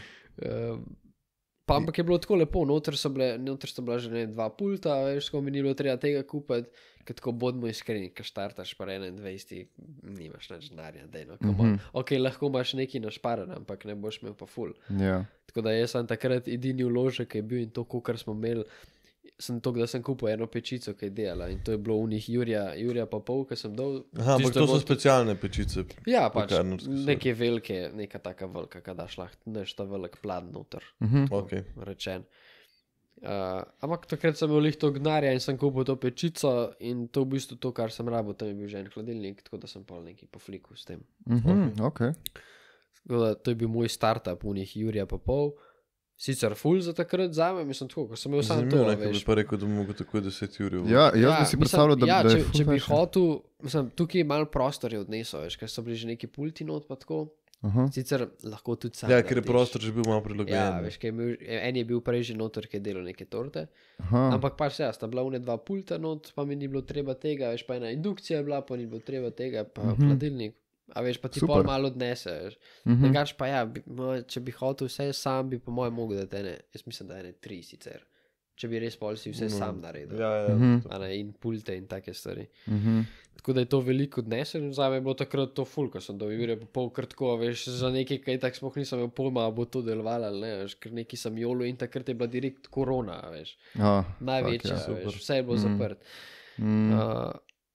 C: Um, pa ampak je bilo tako lepo, noter so bile, noter so bila že ne, dva pulta, veš, ko mi ni bilo treba tega kupiti, ker tako bodimo iskreni, ko štartaš pa enaindvajset, nimaš nič denarja, dej, no, come on.
B: Mhm.
C: Ok, lahko imaš nekaj našparan, ampak ne boš imel pa ful.
B: Ja.
C: Tako da jaz sem takrat edini vložek, ki je bil in to, kar smo imeli, sem to, da sem kupil eno pečico, ki je delala in to je bilo u njih Jurija, Jurija pa pol, ki sem dal.
A: Aha, ampak to so specialne pečice.
C: Ja, pač neke velike, neka taka velika, kada šlah, neš ta velik plan noter,
B: Mhm.
A: Okay.
C: rečen. Uh, ampak takrat sem imel lih to gnarja in sem kupil to pečico in to v bistvu to, kar sem rabil, tam je bil že en hladilnik, tako da sem pol nekaj poflikal s tem.
B: Mhm, okay.
C: Tako da to je bil moj startup u njih Jurija pa pol. Sicer ful za takrat zame, mislim tako, ko sem imel samo to,
A: Zanimivo, nekaj
C: veš.
A: bi pa rekel, da bi mogel tako deset ur.
B: Ja, jaz bi si
C: mislim,
B: predstavljal, da,
C: ja,
B: da je
C: če,
B: ful
C: če bi
B: več.
C: hotel, mislim, tukaj je malo prostor je odnesel, veš, ker so bili že neki pulti not pa tako.
B: Aha.
C: Sicer lahko tudi sam
A: Ja, ker je
C: narediš.
A: prostor že bil malo prilagojen.
C: Ja, veš, ker je imel, en je bil prej že noter, ki je delal neke torte.
B: Aha.
C: Ampak pač ja, sta bila une dva pulta not, pa mi ni bilo treba tega, veš, pa ena indukcija je bila, pa ni bilo treba tega, pa uh -huh. hladilnik. A veš, pa ti
B: Super.
C: pol malo odnese, veš.
B: Mhm.
C: Uh -huh. Drugač pa ja, bi, mo, če bi hotel vse sam, bi po mojem mogel dati ene, jaz mislim, da ene tri sicer. Če bi res pol si vse
A: No.
C: sam naredil.
A: Ja, ja.
B: Mhm.
C: A ne, in pulte in take stvari.
B: Mhm.
C: Tako da je to veliko odnesel in zame je bilo takrat to ful, ko sem dobil Jurija pa pol krtko, veš, za nekaj, kaj tak sploh nisem imel pojma, a bo to delovalo ali ne, veš, ker neki sem jolo in takrat je bila direkt korona, veš,
B: Ja,
C: največja,
B: fuck, ja.
C: veš, vse je bilo
B: Mhm.
C: zaprt.
B: Mm.
C: Uh,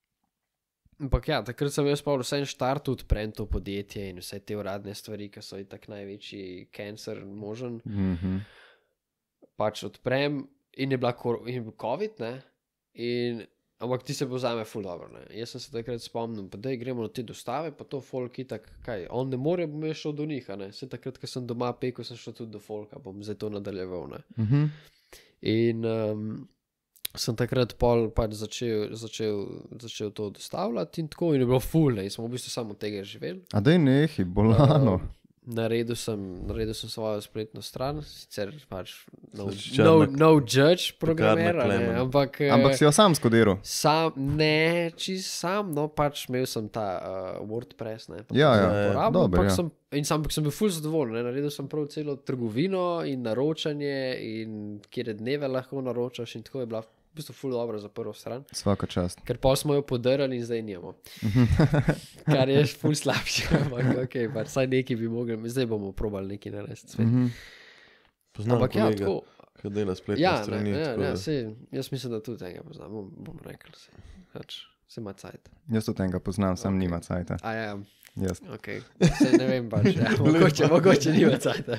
C: ampak ja, takrat sem jaz pa vse en štart odprem to podjetje in vse te uradne stvari, ki so itak največji cancer možen,
B: Mhm.
C: pač odprem in je bila kor- in je bil COVID, ne, in ampak ti se bo zame ful dobro, ne. Jaz sem se takrat spomnil, pa daj gremo na te dostave, pa to folk itak, kaj, on ne more, bom jaz šel do njih, a ne. Se takrat, ko sem doma pekel, sem šel tudi do folka, bom zdaj to nadaljeval, ne.
B: Mhm.
C: In um, sem takrat pol pač začel, začel, začel to dostavljati in tako, in je bilo ful, ne, in smo v bistvu samo od tega živeli.
B: A daj nehi, bolano.
C: Um, Naredil sem, naredil sem svojo spletno stran, sicer pač no,
A: Začel
C: no,
A: na-
C: no judge programer,
A: Pekarna
C: a ne,
A: Klemen.
C: ampak, eh,
B: Ampak si jo sam skodiral.
C: sam, ne, čist sam, no pač imel sem ta uh, WordPress, ne, pa
B: Ja,
C: sem
B: ja,
C: uporabil,
B: dober,
C: ampak
B: ja.
C: sem, in sam sem bil ful zadovoljen, ne, naredil sem prav celo trgovino in naročanje in kjere dneve lahko naročaš in tako je bila v bistvu ful dobro za prvo stran.
B: Svaka čast.
C: Ker pa smo jo podarili in zdaj nimamo. Kar je ful slabše, ampak ok, pač saj nekaj bi mogli, zdaj bomo probali nekaj narediti svet.
B: Mhm.
A: Poznam
C: Ampak ja,
A: kolega,
C: tako,
A: ki dela spletne
C: ja, ne,
A: strani.
C: ja,
A: tako
C: ja,
A: da-
C: sej, jaz mislim, da tudi tega poznam, bom, bom rekel, se, pač, se ima cajt.
B: Jaz tudi tega poznam, sam
C: Ok.
B: nima cajta.
C: A ja,
B: Jaz.
C: ok, se ne vem pač, ja, mogoče, mogoče nima cajta.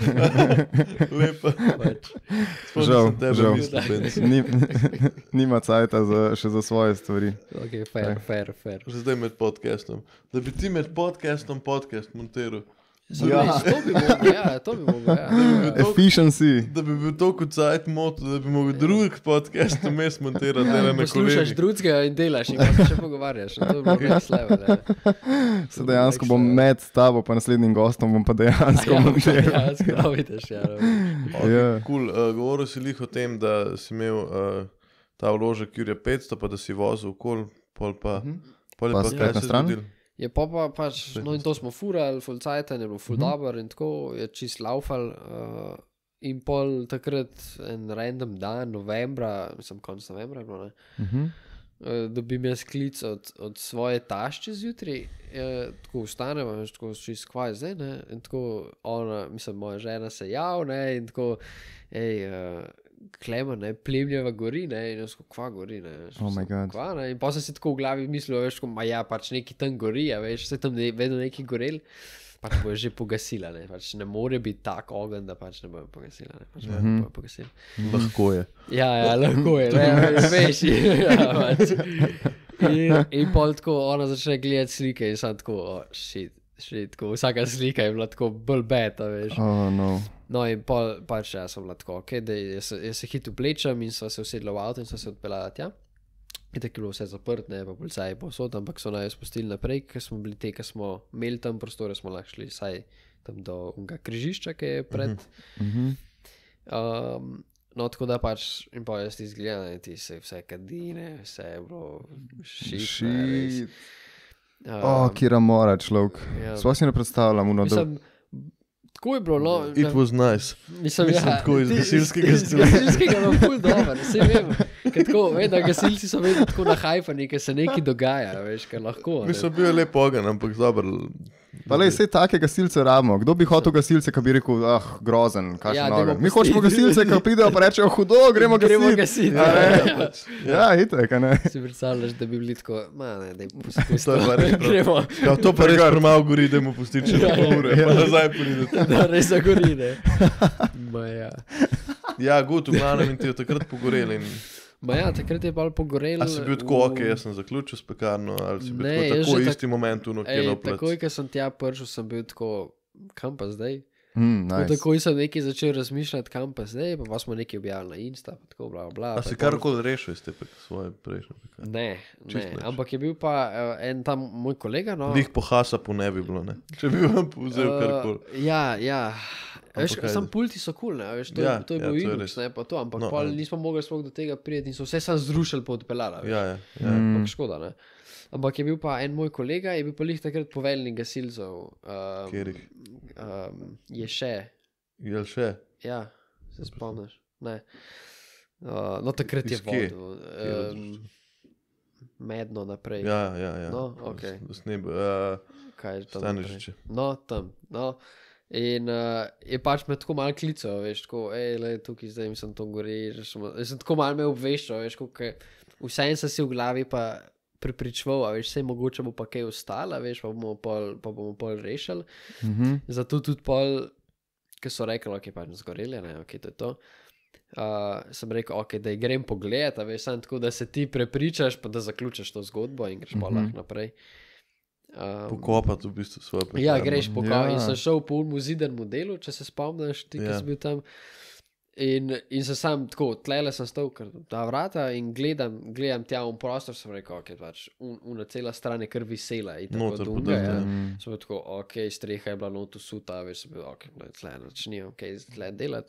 A: Lepa.
C: Pač,
A: Sploh
B: Žal,
A: nisem tebe
B: žal.
A: mislil, Benz.
B: Ni, nima cajta za, še za svoje stvari.
C: ok, fair, fair, fair.
A: Že zdaj med podcastom. Da bi ti med podcastom podcast montiral.
C: Sem
B: Ja.
C: res, to bi mogel, ja, to bi mogel, ja.
B: Efficiency.
A: Da bi bil toliko cajt moto, da bi mogel drug podcast vmes montirati,
C: Ja,
A: dela na
C: poslušaš
A: koleni.
C: drugega in delaš in pa se še pogovarjaš. To bi bilo next level, ja.
B: Se dejansko bom med tabo pa naslednjim gostom bom pa dejansko
C: Ja,
B: montiral.
C: ja, skoro vidiš, ja. no.
A: Okay,
B: Ja.
A: cool. uh, govoril si lih o tem, da si imel uh, ta vložek Jurija petsto, pa da si vozil okol, pol pa, pol je
B: Pa
A: pa,
B: spletna
A: kaj se je
B: stran?
A: zgodilo?
C: Je pa pa pač, no in to smo furali, full cajten, je bilo full dober in tako, je čist laufal. Uh, in pol takrat en random dan, novembra, mislim konc novembra je bilo, ne,
B: Mhm.
C: uh, dobim jaz klic od, od svoje tašče zjutraj, uh, tako vstaneva, veš, tako čist kvaj zdaj, ne, in tako ona, mislim, moja žena se jav, ne, in tako, ej, uh, Klemen, ne, Plemljeva gori, ne, in jaz tako, kva gori, ne, veš,
B: Oh my
C: sem,
B: God.
C: kva, ne, in pa sem si tako v glavi mislil, veš, ko, ma ja, pač neki tam gori, a veš, se tam ne, vedno neki gorel, pač bo že pogasila, ne, pač ne more biti tak ogen, da pač ne bojo pogasila, ne, pač ne bojo pogasila.
A: Lahko je.
C: Ja, ja, lahko je, ne, veš, ja, pač. In, in pol tako ona začne gledati slike in sem tako, oh, shit, shit, tako vsaka slika je bila tako bolj bad, a veš.
B: Oh, no.
C: No in pol, pač ja, sem bila tako, ok, da jaz, se- jaz se hitro oblečem in sva se usedla v avto in sva se odpeljala tja. In tako je bilo vse zaprt, ne, pa policaji povsod, ampak so naj spustili naprej, ker smo bili te, ker smo imeli tam prostore, smo lahko šli saj tam do unga križišča, ki je pred.
B: Mhm.
C: Um, no, tako da pač, in pa jaz ti izgledam, in ti se vse kadine, vse je bilo šit. ne, res.
B: Shit.
C: Um,
B: Oh, kira mora človek.
C: ja.
B: Sploh si ne predstavljam, uno, da
C: Mislim, tako je bilo, no.
A: It was nice.
C: Mislim,
A: Mislim,
C: ja,
A: tako iz
C: ti-
A: gasilskega
C: iz
A: stroja.
C: gasilskega je ful dobro, saj vem. Ker tako, vem, da gasilci so vedno tako nahajpani, ker se nekaj dogaja, veš, ker lahko. ne.
A: Mislim, bil je lep ogen, ampak dobro.
B: Pa lej, vse take gasilce rabimo. Kdo bi hotel gasilce, ki bi rekel, ah, grozen, kaj
C: Ja,
B: še
C: dajmo
B: noga. Mi
C: pustiti.
B: hočemo gasilce, ki pridejo pa rečejo, hudo, gremo
C: Gremo
B: gasilce.
C: gasiti.
B: Ja,
C: Ja.
B: ne. Ja, itek, a ne.
C: Si predstavljaš, da bi bili tako, ma ne, daj pusti
A: To je pa res prav.
C: gremo,
A: Kao, to pa res premalo gori, da mu pustiti še pol ure, pa nazaj pridete.
C: da res zagori, ne. Ma ja.
A: Ja, gut, v glavnem in ti je takrat pogoreli. In...
C: Ma ja, takrat je pa pogorel.
A: A si bil tako, ok, jaz sem zaključil s pekarno, ali si bil
C: Ne,
A: tako,
C: jaz
A: tako
C: že
A: isti moment, uno,
C: Ej,
A: kino
C: takoj,
A: plac.
C: ko sem tja prišel, sem bil tako, kam pa zdaj?
B: Mm,
C: Nice.
B: nice.
C: Takoj sem nekaj začel razmišljati, kam pa zdaj, pa, pa smo nekaj objavili na Insta, pa tako bla bla.
A: A
C: pa
A: si
C: je
A: karkoli rešil iz te pe- svoje prejšnje pekarne?
C: Ne,
A: Čisto
C: ne,
A: nič.
C: ampak je bil pa uh, en tam moj kolega, no.
A: Lih po hasapu ne bi bilo, ne? Če bi vam vzel karkoli.
C: Uh, ja, ja. Veš,
A: Ampak ajde.
C: sam pulti so kul, cool, ne, veš, to,
A: Ja,
C: je, to je
A: ja,
C: bil
A: to je
C: Linux,
A: res.
C: ne, pa to, ampak
A: No,
C: no, pol
A: ajde.
C: nismo mogli sploh do tega priti in so vse sam zrušili pa odpeljali, veš.
A: Ja, ja, ja.
C: Ampak škoda, ne. Ampak je bil pa en moj kolega, je bil pa lih takrat poveljnik gasilcev. Um,
A: Katerih?
C: Um, je še,
A: Jel še?
C: ja, se spomniš, ne. Uh, no, takrat je
A: Iz kje?
C: vodil.
A: Kje je
C: Um, medno naprej.
A: Ja, ja, ja.
C: No, okej.
A: Da snebe. Uh,
C: Kaj je tam
A: Stanišiče.
C: naprej? No, tam, no. In uh, je pač me tako malo klical, veš, tako, ej, le, tukaj zdaj mi sem to gori, že sem, jaz sem tako malo me obveščal, veš, kako vse en sem si v glavi pa pripričval, a veš, vse mogoče bo pa kaj ostalo, veš, pa bomo pol, pa bomo pol rešili.
B: Mhm.
C: Zato tudi pol, ki so rekli, ok, pač zgoreli, ne, ok, to je to. Uh, sem rekel, ok, da grem pogledat, a veš, samo tako, da se ti prepričaš, pa da zaključiš to zgodbo in greš pa
B: Mhm.
C: lahko naprej. Um,
A: Pokopati v bistvu svoje pekarno.
C: Ja, greš po kavi
B: Ja.
C: in sem šel po unmu zidenmu delu, če se spomniš, ti, ki
A: Ja.
C: si bil tam. In, in se sam tako, tlele sem stal kar ta vrata in gledam, gledam tja v prostor, sem rekel, ok, pač, un, una cela stran je kar visela in tako
A: Noter
C: dunga,
A: podrta,
C: ja.
A: ja.
B: Mm.
C: Sem bil tako, ok, streha je bila not usuta, veš, sem bil, ok, no, tle načni, ok, tle delati.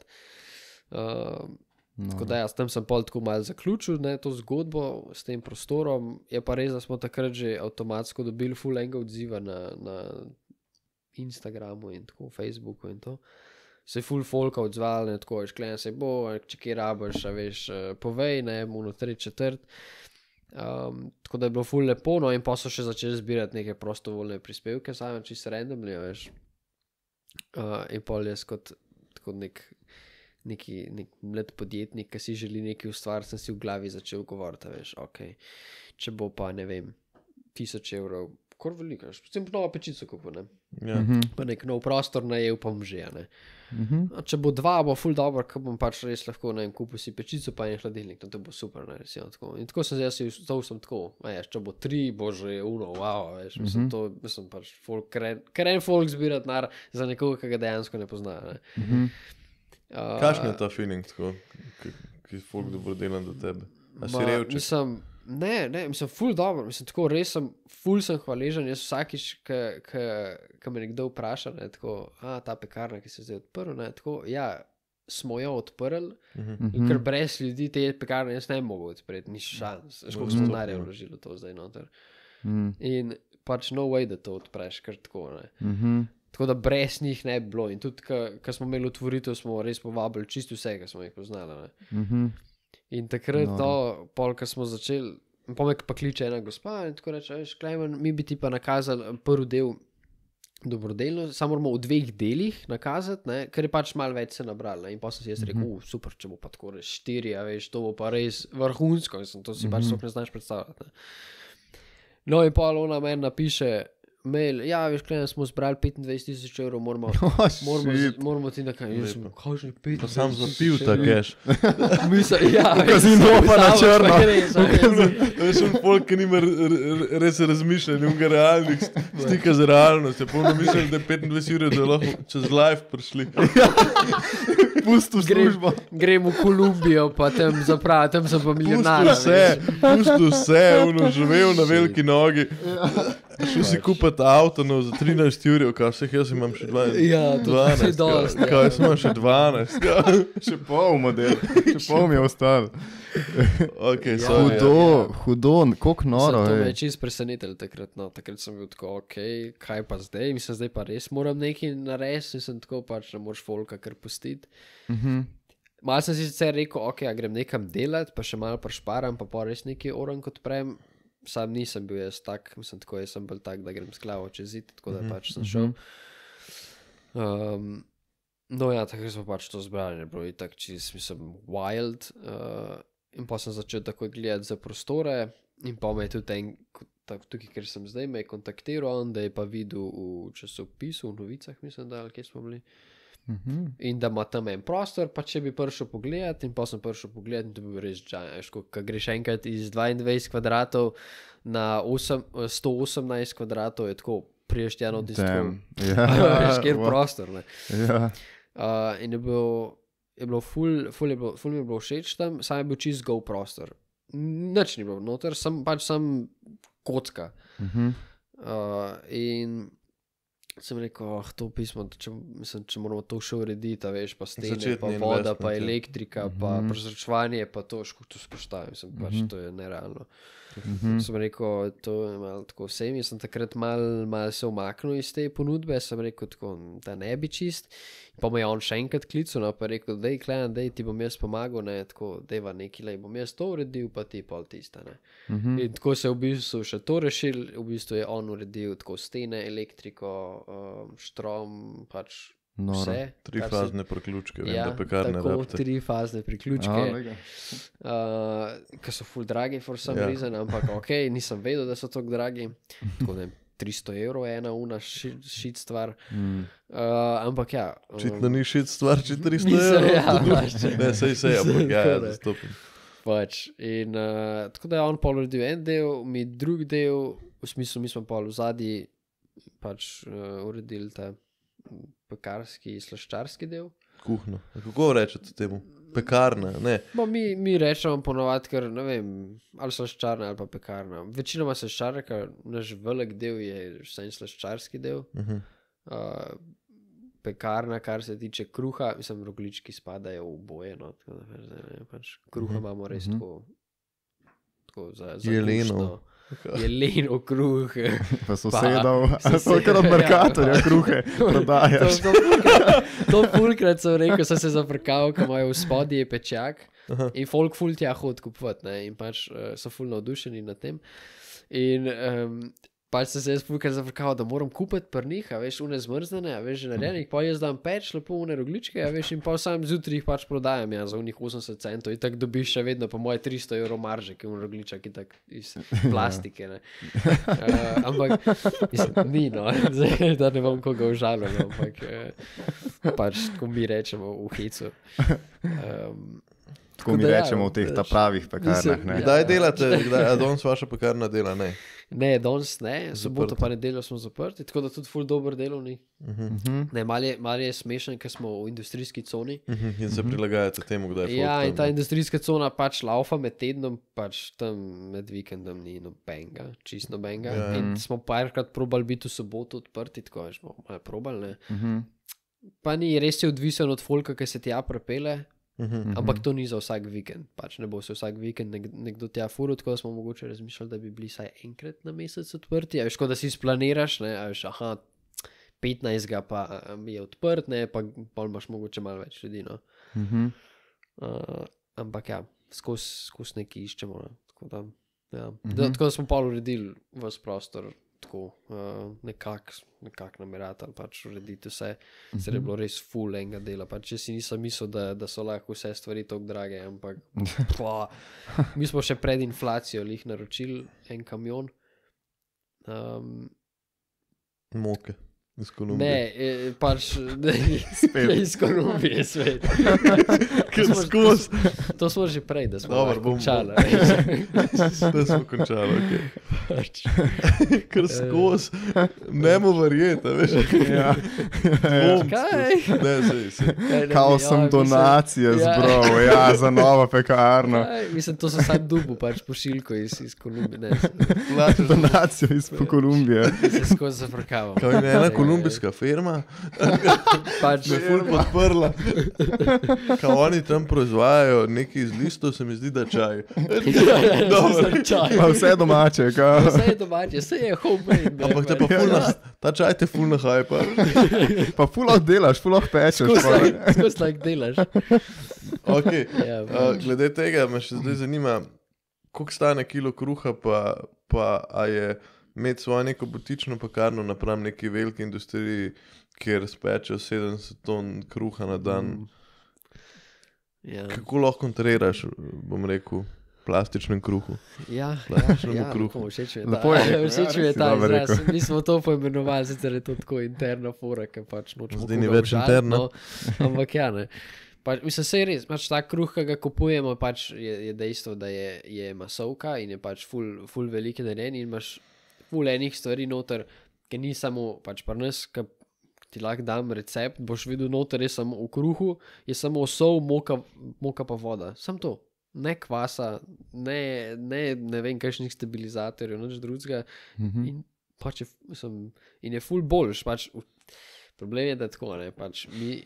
C: Uh,
B: No.
C: Tako da jaz tam sem pol tako malo zaključil, ne, to zgodbo s tem prostorom. Je pa res, da smo takrat že avtomatsko dobili full enga odziva na, na Instagramu in tako, Facebooku in to. Se je full folka odzval, ne, tako, veš, klej se bo, če kje rabiš, a veš, eh, povej, ne, muno tri četrt. Um, tako da je bilo full lepo, no in pa so še začeli zbirati neke prostovoljne prispevke, sami čisto randomly, a veš. Uh, in pol jaz kot, kot nek neki nek mlad podjetnik, ki si želi nekaj ustvariti, sem si v glavi začel govoriti, veš, ok, če bo pa, ne vem, tisoč evrov, kar veliko, veš, potem nova pečico kupil, ne,
A: Ja.
B: Mhm.
C: pa nek nov prostor najel, pa že, ne.
B: Mhm.
C: A če bo dva, bo ful dobro, ko bom pač res lahko, ne vem, kupil si pečico, pa en hladilnik, no, to bo super, ne, res, ja, tako. In tako sem jaz si vstal sem tako, veš, če bo tri, bo že uno, wow, veš, mislim, to, mislim, pač folk, kren, kren folk zbirati nar za nekoga, ki ga dejansko ne pozna, ne.
B: Mhm.
C: Uh,
A: Kakšen je ta feeling, tako, ki, ki je folk dobrodelan do tebe? A si
C: Ma,
A: revček?
C: Mislim, ne, ne, mislim, ful dobro, mislim, tako res sem, ful sem hvaležen, jaz vsakič, ko me nekdo vpraša, ne, tako, a, ta pekarna, ki se zdaj odprl, ne, tako, ja, smo jo odprli,
A: Mhm.
C: in ker brez ljudi te pekarne jaz ne bi mogel odpreti, ni šans, veš, koliko smo
A: Mhm.
C: denarja vložili v to zdaj noter.
B: Mhm.
C: In pač no way, da to odpreš, kar tako, ne.
B: Mhm.
C: Tako da brez njih ne bi bilo in tudi, ko smo imeli otvoritev, smo res povabili čisto vse, ki smo jih poznali, ne.
B: Mhm.
C: In takrat,
B: No.
C: no, pol, ko smo začeli, pomek pa kliče ena gospa in tako reče, veš, Klemen, mi bi ti pa nakazali prvi del dobrodelno, samo moramo v dveh delih nakazati, ne, ker je pač malo več se nabralo. Ne, in pa sem si jaz rekel, uh, super, če bo pa tako res štiri, a veš, to bo pa res vrhunsko, mislim, to si pač ne znaš predstavljati. Ne. No in pa ona meni napiše mail, ja, veš, Klemen, smo zbrali petindvajset tisoč evrov, moramo,
B: Oh,
C: moramo,
B: shit.
C: moramo ti nakazati. Jaz sem, kakšni
A: Pa sam
C: petindvajset
A: zapil
C: tisoč
A: ta
C: evrov?
A: cash.
C: Mislim, ja,
B: Kazino pa na črno.
A: Veš, on folk, ki nima r- r- res razmišljanja, nima realnih st- stika z realnostjo. Polno mislim, da je petindvajset ur, da lahko čez live prišli.
B: Pusto službo.
C: Grem v Kolumbijo, pa tam zapravi, tam sem pa milijonar.
A: Pusto vse, pusto vse, ono, živel na veliki nogi. Šel si kupiti avto no, za trinajst ur, kaj vseh jaz imam še dvanajst.
C: Ja, to je
A: dvanajst,
C: dosti,
A: kaj,
C: ja.
A: kaj jaz imam še dvanajst. Kaj.
B: Še pol model, še pol mi je ostalo.
A: Okay,
C: Ja,
A: sorry,
B: Hudo, hudo, koliko noro.
C: Mislim, to me
B: ej.
C: je čist presenetilo takrat. No. Takrat sem bil tako, ok, kaj pa zdaj? Mislim, zdaj pa res moram nekaj narediti, sem tako pač ne moreš folka kar pustiti.
B: Mhm.
C: Mal sem si sicer rekel, ok, ja, grem nekam delati, pa še malo prešparam, pa pa res nekaj orang kot prem. sam nisem bil jaz tak, mislim, tako jaz sem bil tak, da grem sklavo čez zid, tako da
A: Mhm,
C: pač sem šel. Um, no ja, tako smo pač to zbrali, ne bilo itak čist, mislim, wild. Uh, in pa sem začel tako gledati za prostore in pa me je tudi en, tak, tukaj, ker sem zdaj, me je kontaktiral on, da je pa videl v časopisu, v novicah, mislim, da ali kje smo bili.
B: Mhm.
C: In da ima tam en prostor, pa če bi prišel pogledat, in pa sem prišel pogledat, in to bi bil res giant, ko greš enkrat iz dvaindvajset kvadratov na osem, sto osemnajst kvadratov, je tako priješ tja od
B: Damn.
C: izkov.
B: Ja.
C: Veš, kjer
B: Wow.
C: prostor, ne.
B: Ja.
C: Uh, in je bilo, je bilo ful, ful, je bilo, ful mi je bilo všeč tam, sam je bil čist go prostor. Nič ni bilo noter, sem pač sem kocka.
B: Mhm.
C: Uh, in sem rekel, oh, to pismo, če, mislim, če moramo to še urediti, a veš, pa stene,
A: Začetni
C: pa voda,
A: investment,
C: pa
A: ja.
C: elektrika, pa
B: Mhm.
C: prezračevanje, pa to, ško to skoštajo, mislim, pač
B: Mhm.
C: to je nerealno.
B: Mhm.
C: Sem rekel, to je malo tako vsem, jaz sem takrat mal, mal se umaknil iz te ponudbe, sem rekel tako, da ne bi čist. Pa me je on še enkrat klical, no, pa je rekel, dej, Klejan, dej, ti bom jaz pomagal, ne, tako, dejva neki, lej, bom jaz to uredil, pa ti pol tista, ne.
B: Mhm.
C: In tako se je v bistvu še to rešil, v bistvu je on uredil tako stene, elektriko, um, štrom, pač
B: Noro.
C: vse. kar se-
A: Trifazne priključke, vem,
C: Ja,
A: da pekarne
C: tako
A: rabite.
C: trifazne
B: A,
C: priključke,
B: lega.
C: uh, ki so full dragi for some
A: Ja.
C: reason, ampak ok, nisem vedel, da so tako dragi. Tako da tristo evrov je ena una šit, šit stvar.
B: Mm.
C: Uh, ampak ja. um,
A: Očitno ni šit stvar, če tristo
C: Mislim,
A: evrov.
C: ja,
A: to-
C: pač.
A: Ne, sej sej, ampak ja, ja,
C: Tako da.
A: zastopim.
C: Pač. In uh, tako da je on pol uredil en del, mi drug del, v smislu mi smo pol v zadnji pač uh, uredili ta pekarski, slaščarski del.
A: Kuhno. Kako rečete temu? Pekarna, ne.
C: Bo mi, mi rečemo ponovadi, ker ne vem, ali slaščarna ali pa pekarna. Večinoma slaščarna, ker naš velik del je vsaj slaščarski del.
A: Mhm.
C: Uh, pekarna, kar se tiče kruha, mislim, roglički spadajo v boje, no, tako da veš, zdaj, ne, pač kruha imamo res
B: Mhm.
C: tako, tako za, za
A: Jelenov.
C: kušno. Jelenov kruh.
B: Pa sosedov,
C: Pa
B: ali to kar od
C: sosedov,
B: Mercatorja
C: ja.
B: kruhe
C: To,
B: prodajaš.
C: to, fulkrat, to fulkrat sem rekel, sem se zafrkal, ko imajo v spodje pečak
A: Aha.
C: in folk ful tja hod kupovat, ne, in pač uh, so ful navdušeni nad tem. In um, pač sem se jaz fulkrat zafrkal, da moram kupiti pri njih, a veš, une zmrznene, a veš, že narejenih, pa jaz dam peč, lepo une rogličke, a veš, in pa sam zjutraj jih pač prodajam, ja, za unih osemdeset centov, in tako dobiš še vedno po moje tristo evrov marže, ki je un rogličak, in tako iz plastike, ne. Uh, ampak, mislim, ni, no, zdaj, da ne bom koga užalil, no, ampak uh, pač, tako mi rečemo v hecu. Um,
B: Tako mi
C: da ja,
B: rečemo v teh ta
C: veš,
B: pravih pekarnah.
C: mislim,
B: Ne?
C: ja.
A: Kdaj delate, kdaj, a danes vaša pekarna dela, ne?
C: ne, danes ne, soboto
A: Zaprto.
C: pa nedeljo smo zaprti, tako da tudi ful dober delovni.
B: Mhm.
C: Ne, malo je, mal je smešen, ker smo v industrijski coni.
A: Mhm. In se prilagajate temu, kdaj je
C: Ja,
A: folk
C: in ta
A: tam, ne?
C: industrijska cona pač laufa med tednom, pač tam med vikendom ni nobenga, čist nobenga.
A: Ja, ja.
C: In smo parkrat probali biti v soboto odprti, tako je, smo malo probali, ne.
B: Mhm.
C: Pa ni, res je odvisen od folka, ki se tja prepele,
A: Mhm.
C: ampak to ni za vsak vikend, pač ne bo se vsak vikend nek, nekdo tja furil, tako da smo mogoče razmišljali, da bi bili vsaj enkrat na mesec odprti, a veš, ko da si splaniraš, ne, a veš, aha, petnajstega pa a, je odprt, ne, pa pol imaš mogoče malo več ljudi, no.
B: Mhm.
C: Uh, ampak ja, skozi skos nekaj iščemo, ne, tako da, ja.
B: Mhm.
C: Da, tako da smo pol uredili vas prostor, tako uh, nekak, nekak nameratali pač urediti vse,
B: Mhm.
C: se je bilo res full enega dela, pač če si nisem mislil, da, da so lahko vse stvari tako drage, ampak pa, mi smo še pred inflacijo lih naročili en kamion. Um,
A: Moke. Iz Kolumbije.
C: ne, eh, pač ne,
B: Spet.
C: iz Kolumbije svet.
A: Ker
C: To smo-
A: skozi.
C: To smo že prej, da smo
A: Dobro,
C: lahko
A: bom-
C: končali.
A: Da smo končali, ok.
C: Pač.
A: Ker skozi. Ne mu verjeti, a veš.
B: Ja.
A: Dvom
C: Kaj?
A: skozi. Ne, sej, sej.
C: Kaj, ne
B: Kao
C: bi- ja,
B: sem
C: mislim-
B: donacije
C: ja.
B: zbral, ja, za novo pekarno.
C: Kaj, mislim, to sem sam dubu, pač pošiljko iz, iz Kolumbije. Ne,
A: Plačaš.
B: Donacijo iz Kolumbije.
C: se skozi zafrkavam.
A: Kao je ena kolumbijska firma,
C: Pač,
A: me ful podprla. Kao oni tam proizvajajo nekaj iz listov, se mi zdi, da čaj. Dobro.
C: čaj.
B: Pa vse domače, kao.
C: Vse je domače, vse je homemade. ne,
A: Ampak te pa
C: pač.
A: ful na, ta čaj te ful na hajpa.
B: Pa ful lahko delaš, ful lahko pečeš.
C: Skozi
B: pa-
C: tak- skozi tak delaš.
A: Okay.
C: Ja,
A: Uh, glede tega me še zdaj zanima, koliko stane kilo kruha, pa pa a je imeti svojo neko butično pekarno napram neki veliki industriji, kjer spečejo sedemdeset ton kruha na dan.
C: Mm. Ja.
A: Kako lahko kontriraš, bom rekel, plastičnem kruhu?
C: Ja,
A: Plastičnemu
C: ja, ja,
A: kruhu.
C: lepo, všeč mi je
B: Lepo
C: ta,
B: je rekel,
C: všeč
B: ja,
C: mi je
B: res si
C: ta
B: dobro
C: izraz.
B: rekel.
C: Mi smo to poimenovali, sicer je to tako interna fora, ker pač nočemo
A: Zdaj ni
C: koga
A: več
C: užaliti,
A: interna.
C: No, ampak ja, ne. Pač, mislim, se je res, pač ta kruh, ki ga kupujemo, pač je, je dejstvo, da je, je masovka in je pač ful, ful velike narejen in imaš ful enih stvari noter, ki ni samo pač pri nas, ki ti lahko dam recept, boš videl noter je samo v kruhu, je samo sol, moka, moka pa voda. Sam to. Ne kvasa, ne, ne, ne vem, kakšnih stabilizatorjev, nič drugega.
B: Mhm.
C: In pač je, mislim, in je ful boljš. Pač, v- problem je, da tako, ne, pač mi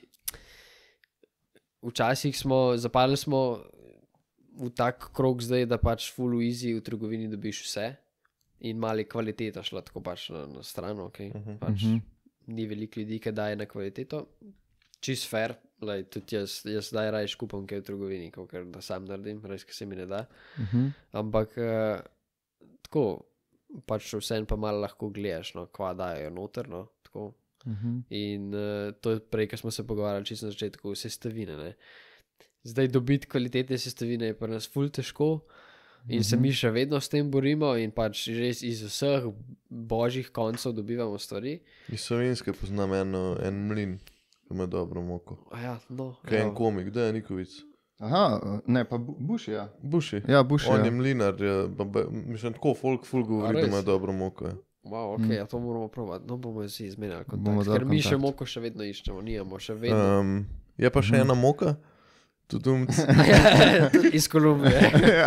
C: včasih smo, zapadli smo v tak krog zdaj, da pač full easy v trgovini dobiš vse in mali kvaliteta šla tako pač na, na stran, ok.
A: Mhm.
C: Pač
B: Mhm.
C: ni veliko ljudi, ki daje na kvaliteto. Čist fair, lej, tudi jaz, jaz zdaj rajš kupam kaj v trgovini, ker da sam naredim, res, ki se mi ne da.
B: Mhm.
C: Ampak uh, tako, pač vsem pa malo lahko gledaš, no, kva dajo noter, no, tako.
B: Mhm.
C: In uh, to je prej, ko smo se pogovarjali čisto na začetku, sestavine, ne. Zdaj dobiti kvalitetne sestavine je pri nas ful težko in se mi še vedno s tem borimo in pač res iz vseh božjih koncev dobivamo stvari.
A: Iz Slovenske poznam eno, en mlin, ki ima dobro moko.
C: A ja, no.
A: Kaj je en
C: evo.
A: komik, da je Nikovic.
B: Aha, ne, pa Bu- Buši, ja.
A: Buši.
B: Ja, Buši,
A: On
B: ja.
A: je mlinar, je, ba, ba, mislim, tako folk ful govori, da
C: res?
A: ima dobro moko. Ja.
C: Wow, ok, ja, to moramo probati. No, bomo si izmenjali
B: Bomo
C: kontakt.
B: dali
C: Ker mi še
B: kontakt.
C: moko še vedno iščemo, nimamo še vedno.
A: Um, je pa še ena moka, tudi um,
C: Iz Kolumbije.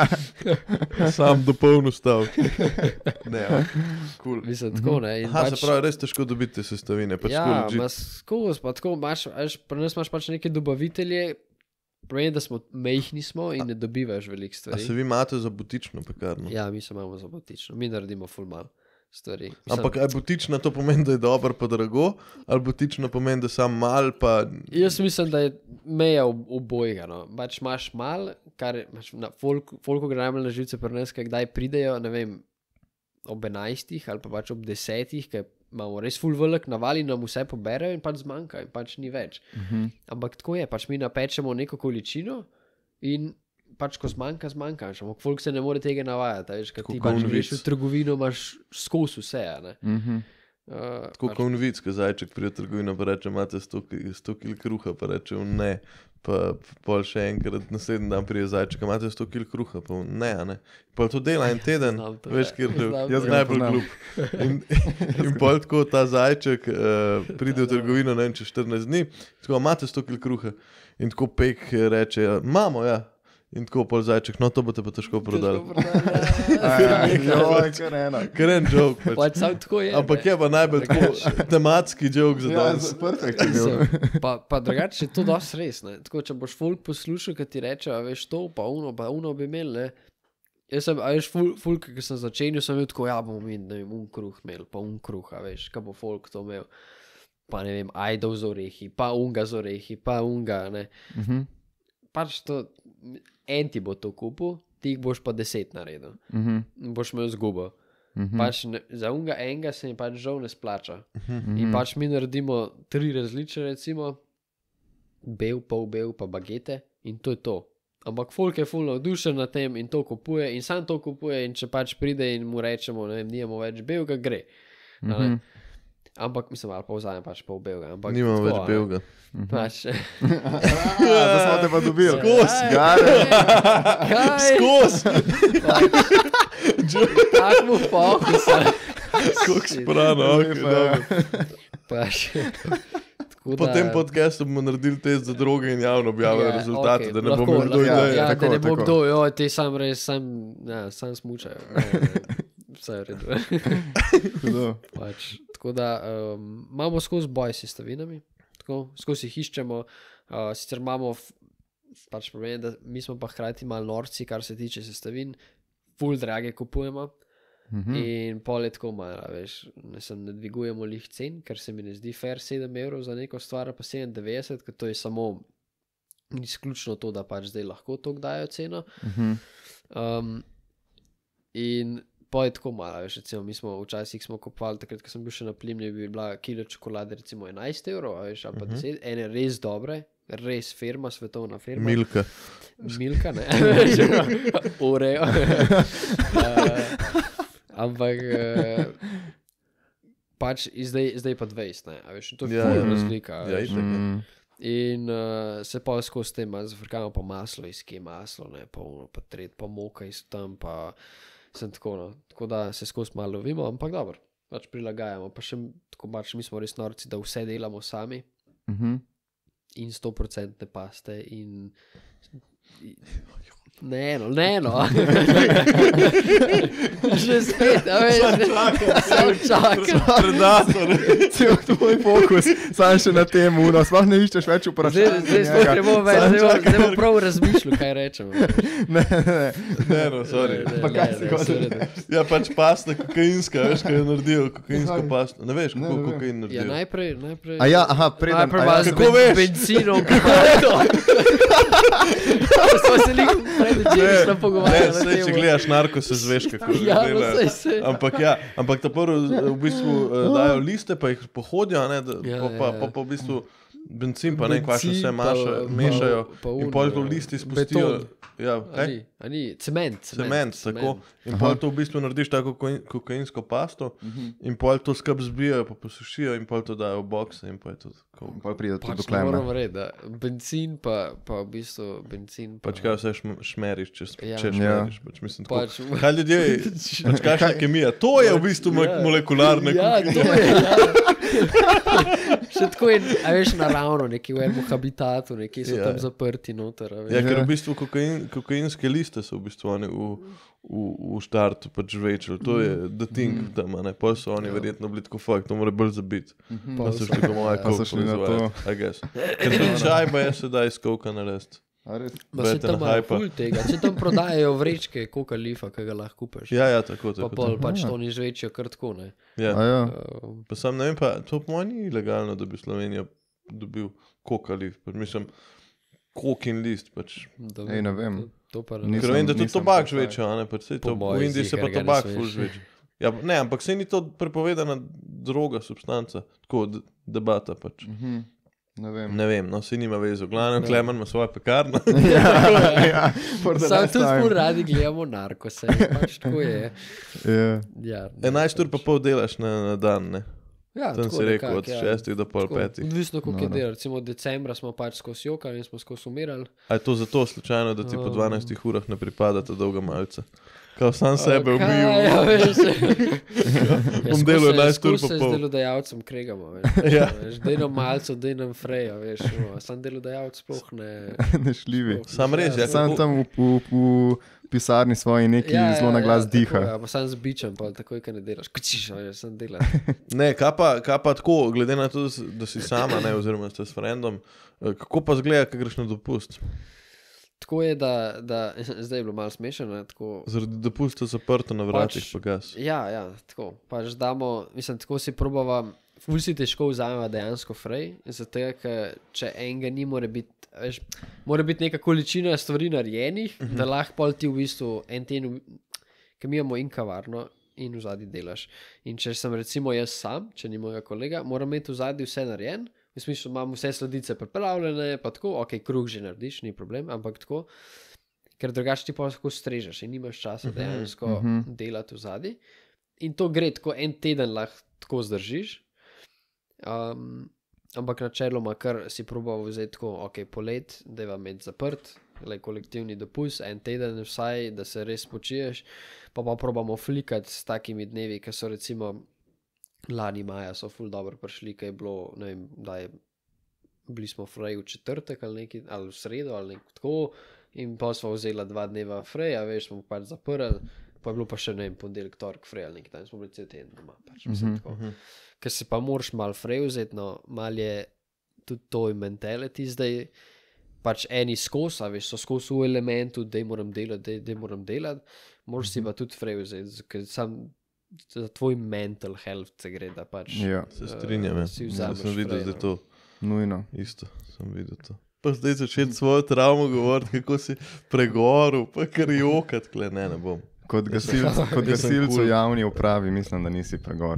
A: sam dopolnil stav. Ne, ja. Cool.
C: Mislim, tako ne. In
A: Aha,
C: pač,
A: se pravi, res težko dobiti te sestavine. Pač
C: ja,
A: tako legit.
C: imaš skozi, pa tako imaš, veš, pri nas imaš pač neke dobavitelje, problem je, da smo mehni smo in ne dobivaš veliko
A: A
C: stvari.
A: se vi imate za butično pekarno?
C: Ja, mi se imamo za botično, mi naredimo ful mal stvari. Mislim,
A: Ampak aj butična to pomeni, da je dobro pa drago, ali butična pomeni, da sam mal pa...
C: jaz mislim, da je meja ob- obojega. No. Pač imaš mal, kar je- imaš na folk, folko gre najbolj na živce pri nas, kaj kdaj pridejo, ne vem, ob enajstih ali pa pač ob desetih, ker imamo res full velik naval in nam vse poberejo in pač zmanjka in pač ni več.
B: Mhm.
C: Ampak tako je, pač mi napečemo neko količino in pač ko zmanjka, zmanjka. Ampak folk se ne more tega navajati, a veš, ker
A: Tako
C: ti
A: kot
C: pač
A: v
C: greš
A: vic.
C: v trgovino, imaš skozi vse, a ne.
B: Mhm.
C: Uh,
A: Tako kot on vic, ko zajček pride v trgovino pa reče, imate sto kil kruha, pa reče on ne. Pa pol še enkrat naslednji dan prije zajček, imate sto kil kruha, pa on ne, a ne. Pa to dela en teden,
C: Znam to,
A: veš,
C: ja.
A: kjer
C: Znam to,
A: jaz
B: ja.
A: najbolj
B: Poznam.
A: glup. In, in pol tako ta zajček uh, pride v trgovino, ne vem, čez štirinajst dni, tako imate sto kil kruha. In tako pek reče, imamo, ja. In tako pol zajček, no to boste pa težko prodali.
B: Ja, joj, kar eno.
A: Ker en joke pač.
C: Pač sam tako je.
A: Ampak
C: ne.
A: je pa najbolj tako tematski joke za
B: Ja,
A: danes.
B: perfekt je bil.
C: Mislim, pa, pa drugače je to dosti res. Ne? Tako, če boš folk poslušal, ki ti reče, a veš to, pa uno, pa uno bi imel. Ne? Jaz sem, a veš, ful, ful ki sem začenil, sem bil tako, ja bomo mi, ne vem, un kruh imel, pa un kruh, a veš, kaj bo folk to imel. Pa ne vem, ajdov z orehi, pa unga z orehi, pa unga, ne.
B: Mhm.
C: Pač to, en ti bo to kupil, ti jih boš pa deset naredil.
B: Mhm.
C: Boš imel zgubo.
B: Mhm.
C: Pač ne, za unga enega se mi pač žal ne splača.
B: Mhm.
C: In pač mi naredimo tri različne, recimo, bel, pol bel, pa bagete in to je to. Ampak folk je full navdušen na tem in to kupuje in sam to kupuje in če pač pride in mu rečemo, ne vem, nimamo več belga, gre. A ne?
B: Mhm.
C: Ampak mislim, ali pa vzamem pač pol belga. Ampak
A: Nimam
C: tako,
A: več
C: a ne.
A: belga.
C: Pač,
B: Ja, da smo te pa dobili.
A: Skozi.
B: Gare.
C: kaj?
A: Skozi!
C: Tak mu fokusa.
A: Koliko sprano, ok,
B: Lepo je.
A: dobro.
C: Pač. Tako
A: Po
C: da-
A: tem podcastu bomo naredili test za droge in javno objavili
C: Ja,
A: rezultate,
C: okej,
A: da ne
C: lahko,
A: bomo kdo
C: lahko,
B: Ja,
A: ideje.
C: Ja,
B: tako,
C: da ne bo
B: tako.
C: kdo, jo, ti sam res, sam, ja, sam smučajo. Ne, ne, vse je v redu.
B: Hudo.
C: Pač, tako da um, imamo skozi boj s sestavinami, tako, skozi jih iščemo, uh, sicer imamo, f- pač problem, je, da mi smo pa hkrati malo norci, kar se tiče sestavin, ful drage kupujemo.
B: Mhm.
C: In pol je tako malo, veš, ne, sem, ne dvigujemo lih cen, ker se mi ne zdi fair sedem evrov za neko stvar, pa sedemindevetdeset, ker to je samo izključno to, da pač zdaj lahko to dajo ceno.
B: Mhm.
C: Um, in pa je tako malo, veš, recimo, mi smo včasih smo kupovali, takrat, ko sem bil še na Plimni, bi bila kilo čokolade recimo enajst evrov, veš, ali pa deset, uh-huh. ene res dobre, res firma, svetovna firma.
A: Milka.
C: Milka, ne. Oreo. uh, ampak uh, pač zdaj, zdaj pa dvajset, ne, a veš, to je
A: Ja,
C: ful
A: ja.
C: razlika,
A: Ja,
C: veš.
A: itak, ne.
B: Mm.
C: In uh, se pa skozi te malo zafrkamo pa maslo, iz kje maslo, ne, pa ono, pa tret, pa moka iz tam, pa sem tako, no. Tako da se skozi malo lovimo, ampak dobro, pač prilagajamo, pa še tako pač mi smo res norci, da vse delamo sami
B: Mhm.
C: in sto procentne paste in... Ne no, ne no. Že spet, a veš, sam čakam.
A: Predator.
B: Cel tvoj fokus, sam še na tem uno, sploh ne iščeš več
C: Zdaj,
B: vprašanj.
C: zdaj smo gremo več,
B: Samo
C: zdaj bom-
B: čakaj.
C: zdaj bom prav razmišljal, kaj rečemo.
B: Ne, ne, ne.
A: Ne, no, sorry.
C: Ne, ne,
B: Pa kaj
C: ne,
B: si
C: ne,
B: hotel
C: sorry.
A: Ja, pač pasta kokainska, veš, kaj je naredil, kokainsko
B: Kaj?
A: pasto. Ne veš,
B: Ne,
A: kako
B: ne vem.
A: kokain
C: Ja,
A: naredil.
C: najprej, najprej...
B: A ja, aha, preden-
C: Najprej
B: a ja,
C: vas
A: kako
C: ben,
A: veš?
C: benzinom, kako smo se lik pred včeraj
A: Ne,
C: pogovarjali na
A: saj, če
C: temo.
A: gledaš narko, se zveš, kako
C: Ja, no,
A: delajo.
C: saj, saj.
A: Ampak ja, ampak ta prvo v bistvu uh, dajo liste, pa jih pohodijo, ne, da,
C: Ja,
A: pa, pa,
C: ja.
A: pa, pa v bistvu benzin, pa ne, kva še vse
C: Benzin, pa-
A: maša,
C: pa-
A: mešajo
C: pa
A: in
C: un,
A: pol to
C: eh,
A: listi spustijo.
C: beton.
A: Ja,
C: A
A: kaj?
C: ni, a ni, cement.
A: Cement, tako. In pol to v bistvu narediš tako kokain- kokainsko pasto in pol to skrb zbijajo, pa posušijo in pol to dajo v bokse in pol je to tako.
B: Pol pride tudi do
C: Pač ne moram
B: klema.
C: reči, da benzin pa, pa v bistvu benzin pa...
A: Pač kaj vse šm- šmeriš, če,
C: Ja.
A: če
B: Ja.
A: šmeriš. Pač mislim, tako.
C: Pač-
A: Kaj ljudje, pač kakšna kemija, to je v bistvu mo-
C: Ja.
A: molekularna
C: Ja,
A: kuhinja.
C: to je, ja. Še tako je, a veš, naravno, neki v enem habitatu, neki so
A: Ja.
C: tam zaprti noter, a veš.
A: Ja, ker v bistvu kokain, kokainske liste so v bistvu oni v, v, v štartu pač žvečili. To je the thing tam, a ne. Pol so oni verjetno bili tako fakt, to mora bolj zabiti. Pa so šli po moje
B: Pa so šli na to.
A: I guess. Ker tudi čaj pa je sedaj iz koka narediti.
B: A res?
C: Ma se
A: Bete
C: tam
A: na
C: imajo
A: hypa.
C: ful tega, se tam prodajajo vrečke Coca Leafa, ki ga lahko kupiš.
A: Ja, ja, tako,
C: Pa
A: tako.
C: pol
A: tako.
C: pač to ni žvečijo kar tako, ne.
A: Ja.
B: A ja.
C: Uh,
A: Pa sam ne vem, pa to po mojem ni ilegalno, da bi Slovenija dobil koka lif. Pač mislim, kokin list, pač.
C: da
B: Ej, ne vem.
C: To, to pa ne
B: Nisem-
A: Ker vem, da tudi
B: nisem
A: tobak
B: predstavil.
A: žveča, a ne, pač sej
C: Po
A: to, v
C: moje
A: Indiji se
C: ziher
A: pa
C: ga ne
A: tobak
C: smeš.
A: ful žveči. Ja, ne, ampak sej ni to prepovedana droga, substanca, tako d- debata pač.
B: Mhm. Ne vem.
A: Ne vem, no, sej nima vezo. Glavno, Klemen ima svojo pekarno.
B: Ja, for the
C: Sam
B: last
C: tudi
B: time.
C: ful radi gledamo narko, se pač tako je.
B: Ja.
C: Ja, ne,
A: enajst ur pa pol delaš na, na dan, ne.
C: ja,
A: Tam
C: tako
A: si rekel
C: nekako,
A: od
C: ja.
A: šestih do pol
C: Tako,
A: petih.
C: Odvisno, koliko je
B: Noro.
C: del. Recimo decembra smo pač skozi jokali in smo skozi umirali.
A: A je to zato slučajno, da ti po
C: Um.
A: dvanajstih urah ne pripada ta dolga malca? Kao sam sebe
C: Kaj,
A: umil.
C: ja, veš.
A: Bom delal enajst ur pa
C: se z
A: pol.
C: delodajalcem kregamo, veš.
A: Ja.
C: Veš, dej nam malco, dej nam frejo, veš. No, sam delodajalec sploh ne...
B: Nešljivi.
C: sploh-
A: Sam res, ja,
B: Sam
A: kako-
B: tam v, v, v pisarni svoji neki zelo na glas
C: tako,
B: diha.
C: Ja, pa sam z bičem, pa takoj, ko ne delaš, kučiš, veš, sam dela.
A: Ne, kaj pa, kaj pa tako, glede na to, da si- da si sama, ne, oziroma ste s frendom, eh, kako pa zgleda, ko greš na dopust?
C: Tako je, da, da zdaj je bilo malo smešno, ne, tako...
A: Zaradi dopusta zaprto na vratih,
C: Pač-
A: pa gas.
C: Ja, ja, tako. Pač damo, mislim, tako si probava, ful si težko vzameva dejansko frej, zato ker če enega ni, mora biti, veš, mora biti neka količina stvari narejenih, uh -huh. da lahko pol ti v bistvu en ten, ker mi imamo in kavarno in v zadnji delaš. In če sem recimo jaz sam, če ni mojega kolega, moram imeti v zadnji vse narejen, v smislu imam vse sladice pripravljene, pa tako, ok, kruh že narediš, ni problem, ampak tako, ker drugače ti pa lahko strežeš in nimaš časa dejansko uh -huh. delati v zadnji. In to gre tako en teden lahko tako zdržiš. Um, ampak načeloma, kar si probal vzeti tako, ok, polet, da je vam imeti zaprt, le kolektivni dopust, en teden vsaj, da se res počiješ, pa pa probamo flikati s takimi dnevi, ki so recimo lani maja so ful dobro prišli, kaj je bilo, ne vem, da je bili smo frej v četrtek ali, neki, ali v sredo ali nekaj tako in pa smo vzela dva dneva freja, veš, smo pač zaprli, pa je bilo pa še, ne vem, ponedeljek, torek frej ali nekaj, tam smo bili cel teden doma, pač mislim mm -hmm. tako. Ker se pa moraš malo frej vzeti, no, malo je tudi to mentality zdaj, pač eni skozi, a veš, so skozi v elementu, da moram delati, da moram delati, moraš si pa tudi frej vzeti, ker sam za tvoj mental health se gre, da pač
B: Ja,
A: Se strinjam, ja.
C: si
A: Ja,
C: vzameš
A: sem videl,
C: frej,
A: da je
C: no.
A: to
B: nujno.
A: isto, sem videl to. Pa zdaj začeti svojo travmo govoriti, kako si pregoril, pa kar jokat, kle, ne, ne bom.
B: Kot gasilc, kot gasilc v javni upravi, mislim, da nisi pregor.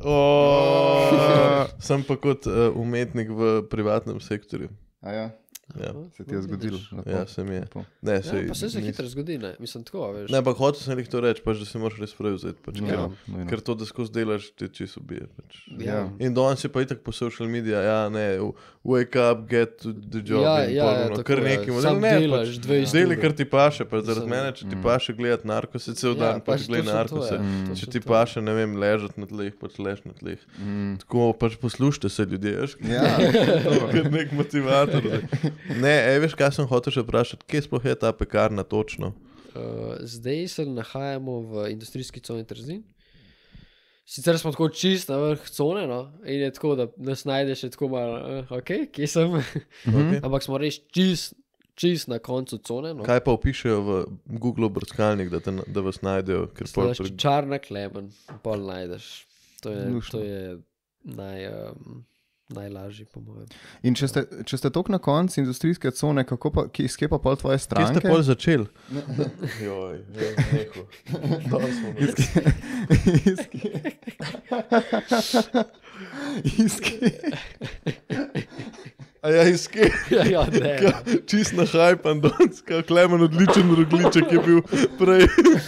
A: Oh, sem pa kot uh, umetnik v privatnem sektorju.
B: A ja?
A: Ja.
B: Se ti je zgodilo?
A: Ja, se mi je.
B: Lepo.
A: Ne,
C: Ja,
A: sej,
C: pa se se
A: nis-
C: hitro zgodi, ne? Mislim, tako, veš.
A: Ne, ampak hotel sem jih to reči, pač, da se moraš res prevzeti. Pač,
B: Ja,
A: ker,
B: nujno.
A: ker to, da skozi delaš, te čisto ubije. Pač.
C: Ja.
A: In danes je pa itak po social media, ja, ne, wake up, get to the job.
C: Ja,
A: in
C: ja,
A: pol
C: ja,
A: ono,
C: tako
A: kar
C: je.
A: neki.
C: Sam
A: ne,
C: delaš
A: pač,
C: dvajset
A: deli,
C: ur.
A: kar ti paše, pa zaradi
C: Mislim,
A: mene, če ti
B: mm.
A: paše gledati narkose cel
C: Ja,
A: dan,
C: pač
A: pač gledaj
C: točno to
A: narkose.
C: je,
B: Mm.
A: Če
C: točno
A: ti
C: to.
A: paše, ne vem, ležati na tleh, pač lež na tleh.
B: Mm.
A: Tako pač poslušajte se ljudje, veš,
B: Ja,
A: kot nek motivator. zdaj. Ne, ej, veš, kaj sem hotel še vprašati, kje sploh je ta pekarna točno?
C: Uh, zdaj se nahajamo v industrijski coni Trzin. Sicer smo tako čist na vrh cone, no? In je tako, da nas najdeš še tako malo, uh, ok, kje sem?
A: Okay.
C: Ampak smo res čist, čist na koncu cone. No?
A: Kaj pa opišejo v Google brskalnik, da, te, na- da vas najdejo? Ker pol
C: Slaš
A: pre-
C: čarna klemen, pol najdeš. To je,
B: Luštno.
C: to je naj, um, najlažji, po mojem.
B: in če ste, če ste tok na koncu industrijske cone, kako pa, kje, skje pa pol tvoje
A: Kje
B: stranke?
A: ste pol začeli? Joj, joj, neho. Danes smo bili.
B: Iz kje? Iz kje?
A: A ja, iz kje?
C: ja, ja, ne.
A: Ka, čist na hajpan danes, kao Klemen odličen rogliček je bil prej.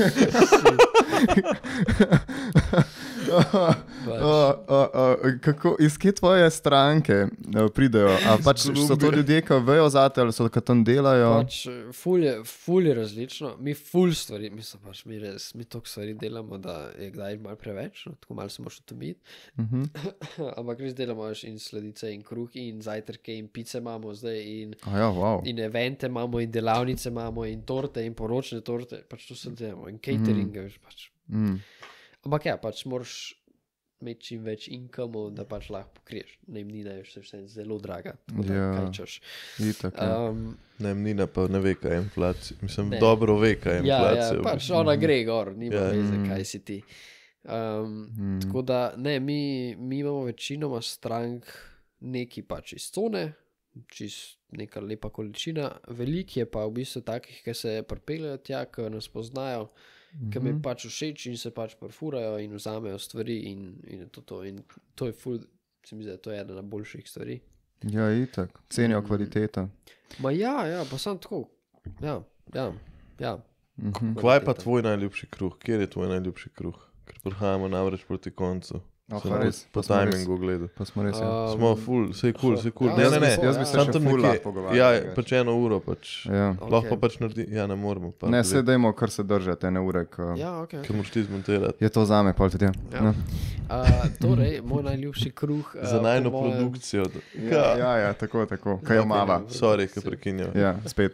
C: Pač.
B: O, o, o, kako, iz kje tvoje stranke eh, pridejo? A pač so to
A: Klubi.
B: ljudje, ki vejo zate ali so, ki tam delajo?
C: Pač, eh, ful je, ful je različno, mi ful stvari, mislim pač, mi res, mi toliko stvari delamo, da je kdaj malo preveč, no, tako malo se moraš utomiti.
B: Mhm.
C: Ampak res delamo veš, in sladice, in kruh, in zajtrke, in pice imamo zdaj, in,
B: A ja, wow.
C: in evente imamo, in delavnice imamo, in torte, in poročne torte, pač to se delamo, in catering, mm. veš, pač.
B: Mm.
C: Ampak ja, pač moraš imeti čim več inkomov, da pač lahko pokriješ. Najemnina je vse, vse zelo draga, tako da
B: Ja.
C: kaj češ.
B: Itak, ja.
C: Um,
A: Najemnina pa ne ve, kaj je inflacija. Mislim,
C: Ne.
A: dobro ve, kaj je
C: Ja,
A: inflacija.
C: ja, pač ona gre gor, nima
A: Ja.
C: ja. veze,
B: Mm.
C: kaj si ti. Um,
B: Mm.
C: Tako da, ne, mi, mi imamo večinoma strank neki pač iz cone, čist neka lepa količina, veliko je pa v bistvu takih, ki se pripeljejo tja, ki nas poznajo, ki mi pač všeč in se pač perfurajo in vzamejo stvari in, in je to to. In to je ful, se mi zdi, da to je ena najboljših stvari.
B: Ja, itak. Cenijo kvaliteto.
C: Ma ja, ja, pa sem tako, ja, ja, ja.
B: Mhm.
A: Kaj je pa tvoj najljubši kruh? Kjer je tvoj najljubši kruh? Ker prihajamo namreč proti koncu.
B: Oh,
A: Sem
B: res,
A: po
B: pa smo res-
A: timingu gledal.
B: Pa smo res, ja.
C: Um,
A: Smo full, vse je kul, vse je kul.
C: ja,
A: Ne,
C: jaz
A: ne,
C: bi
A: ne.
C: se-
B: Jaz bi se
C: ja.
B: še
A: Samo tam
B: ful
A: nekje-
B: lahko pogovarjal.
A: Ja,
B: drugače.
A: pač eno uro, pač.
B: Ja.
C: Ok.
A: Lahko pa pač naredi, ja, ne moramo. Pa,
B: Ne, se dajmo, kar se držate, ene ure, ko
C: Ja, ok.
A: Ker moraš ti zmontirati.
B: je to zame, pol tudi. Ja.
C: Ja.
B: No.
C: Uh, torej, moj najljubši kruh. Uh,
A: Za najno
C: po mojem-
A: produkcijo.
B: Ja, ja, ja, tako, tako. Kaj je mava.
A: Sorry, ki prekinjam.
B: Ja, spet.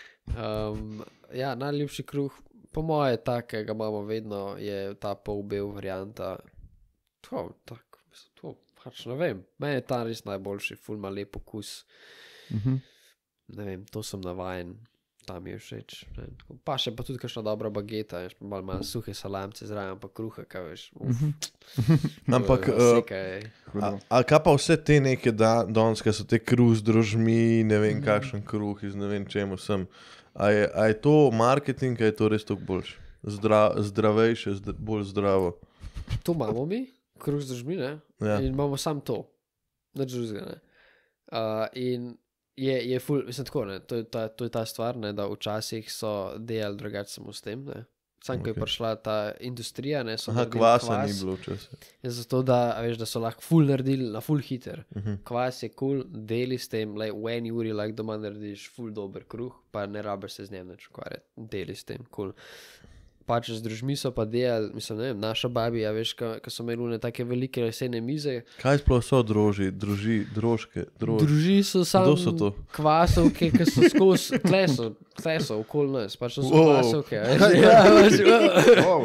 C: Um, ja, najljubši kruh, po mojem, tak, ki ga imamo vedno, je ta polbel varianta. To, tak, mislim, to, pač ne vem. Meni je ta res najboljši, ful ima lep okus.
B: Mhm.
C: Ne vem, to sem navajen, tam je všeč. Ne, vem, tako. Pa še pa tudi kakšna dobra bageta, veš, pa malo, malo suhe salamce zraven, pa kruha, kaj veš. Uf,
A: Ampak,
C: to je
A: uh,
C: sekaj.
A: a, a kaj pa vse te neke da- danes, ki so te kruh z drožmi, ne vem kakšen kruh iz ne vem čemu sem. A je, a je to marketing, a je to res toliko boljše? Zdra, zdravejše, zdr, bolj zdravo.
C: To imamo mi, kruh z držmi, ne?
A: Ja.
C: In imamo samo to, nič drugega, ne. Uh, in je, je ful, mislim tako, ne, to je ta, to je ta stvar, ne, da včasih so delali drugače samo s tem, ne. Sam, ko je
A: Ok.
C: prišla ta industrija, ne, so
A: Aha,
C: naredili
A: kvasa
C: kvas,
A: ni bilo včasih.
C: je zato, da, a veš, da so lahko ful naredili na ful hiter.
A: Uh -huh.
C: Kvas je kul, cool, deli s tem, like, v eni uri lahko doma narediš ful dober kruh, pa ne rabiš se z njem nič ukvarjati, deli s tem, kul. Cool. Pač z družmi so pa delali, mislim, ne vem, naša babija, veš, ko so imeli one take velike lesene mize.
A: Kaj sploh so droži, droži, drožke, drož?
C: Druži so samo
A: Kdo so to?
C: kvasovke, ki so skozi kleso, kleso okoli nas, pač to so
A: Wow.
C: kvasovke. a veš, ja, pač,
B: Wow.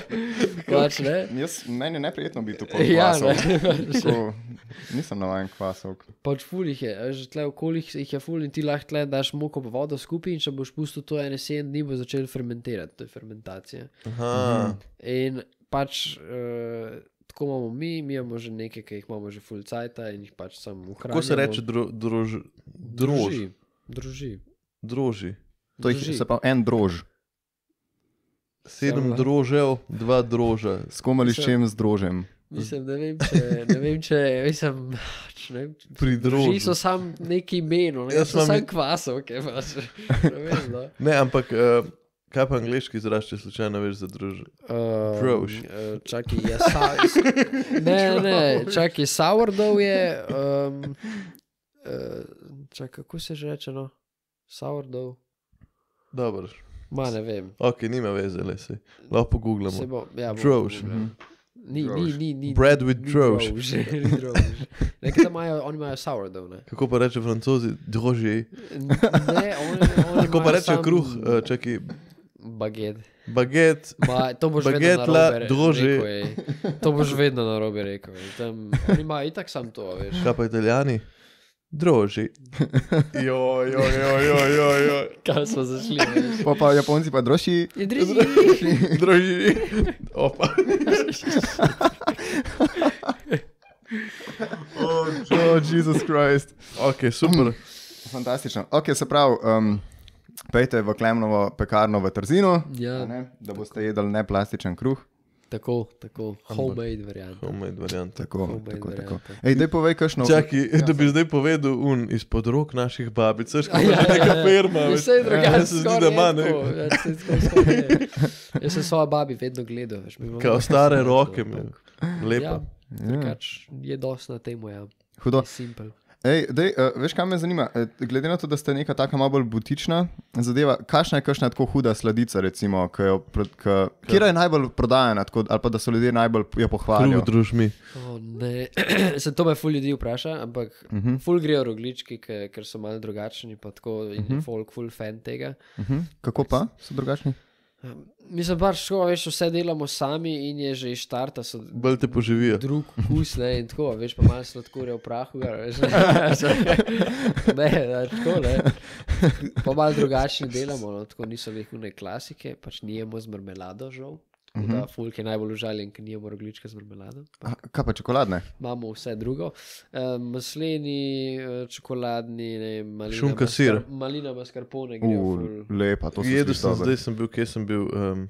C: pač ne.
B: Jaz, meni je neprijetno biti po
C: Ja,
B: kvasov.
C: ne, pač,
B: Tako, nisem navajen kvasov.
C: pač ful jih je, a že tle okoli jih- jih je ful in ti lahko tle daš moko pa vodo skupaj in če boš pustil to ene sedem dni, bo začel fermentirati, to je fermentacija.
A: Aha,
C: In pač uh, tako imamo mi, mi imamo že nekaj, ki jih imamo že full cajta in jih pač samo uhranjamo.
A: kako se reče dro, drož, drož,
C: Druži. Druži.
A: droži?
B: To jih
C: Drži.
B: se pa en drož.
A: Sedem
C: Samo-
A: drožev, dva droža.
B: S kom ali s čem z drožem?
C: Mislim, ne vem, če, ne vem, če, mislim, če ne vem, če-
A: Pri drožu.
C: Droži so sam neki imeno, ne,
A: Jaz
C: so
A: imam
C: sam
A: i-
C: kvasov, kaj pač. Ne vem, no.
A: Ne, ampak uh, kaj pa angliški izraz, če slučajno veš za drož?
C: Um,
A: Drož.
C: uh, čakaj, je sa... Ne, ne, čakaj, sourdough je... Um, uh, čakaj, kako se že reče, no? Sourdough?
A: Dobro.
C: Ma, ne vem.
A: Ok, nima veze, le se. Lahko
C: Se
A: pogooglamo.
C: bo, ja, bom
A: Drož.
C: pogooglal. Ni, ni,
B: Drož.
C: ni, ni.
A: Bread with
C: ni
A: drož.
C: drož, ni drož. Nekaj imajo, oni imajo sourdough, ne?
A: Kako pa reče francozi? Droži.
C: Ne, oni, oni
A: Kako pa
C: imajo
A: reče
C: sam
A: kruh? Uh, čakaj,
C: Baget.
A: baget.
C: Ma, to boš
A: Baget
C: vedno
A: la
C: narobe re-
A: droži.
C: rekel, ej. To boš vedno narobe rekel. ej. Tam, oni imajo itak sam to, veš.
A: Kaj pa italijani? Droži. Jo, jo, jo, jo, jo, jo.
C: Kaj smo zašli, veš.
B: Pa pa Japonci pa droši.
C: Je driži.
A: Droži. Opa.
B: Oh, Jesus Christ.
A: Ok, super.
B: Fantastično. Ok, se pravi, um, pejte v Klemnovo pekarno v Trzinu,
C: Ja,
B: a ne, da boste jedli neplastičen kruh.
C: tako, tako. Homemade variant.
A: Homemade varianta.
B: Tako,
C: Homemade
B: tako, tako.
C: varianta.
B: Ej, daj povej, kakšno...
A: Čakaj, da bi zdaj povedal un izpod rok naših babic. Veš,
C: A
A: kako je neka firma.
C: Je
A: veš.
C: vse drugače.
A: Meni se zdi, da ima, ne.
C: ne. Jaz sem svojo babi vedno gledal, veš. mi imamo
A: Kao
C: nekaj
A: stare
C: srečo,
A: roke,
C: ampak-
A: me. Lepa.
C: Ja, drugač, je dosti na temu, ja.
B: Hudo.
C: Je simpel.
B: Ej, dej, uh, veš, kaj me zanima? Eh, Glede na to, da ste neka taka malo bolj butična zadeva, kakšna je kakšna tako huda sladica, recimo, ki jo, pro- k- kera je najbolj prodajana, tako, ali pa da so ljudje najbolj jo pohvalijo?
A: Kruh družmi.
C: O, ne, se to me ful ljudi vpraša, ampak uh -huh. ful grejo roglički, ke, ker so malo drugačni, pa tako in uh -huh. folk ful fan tega.
B: Uh -huh. Kako pa so drugačni?
C: Um, Mislim pač, tako, veš, vse delamo sami in je že iz štarta so
A: Bolj te poživijo.
C: drug kus, ne, in tako, veš, pa malo sladkorja v prahu, gar, veš, ne, da, tako, ne, pa malo drugačni delamo, no, tako niso vehune klasike, pač nijemo z marmelado, žal, tako da folk je najbolj užaljen, ker nijemo roglička z marmelado.
B: A, kaj pa čokoladne?
C: Imamo vse drugo, um, masleni, eh, čokoladni, ne, vem, malina,
A: Šunka, sir.
C: maskar- malina mascarpone grejo
B: Uh,
C: ful.
B: lepa, to se
A: Jedel
B: sliši
A: sem,
B: dobro.
A: zdaj sem bil, kje sem bil? Um,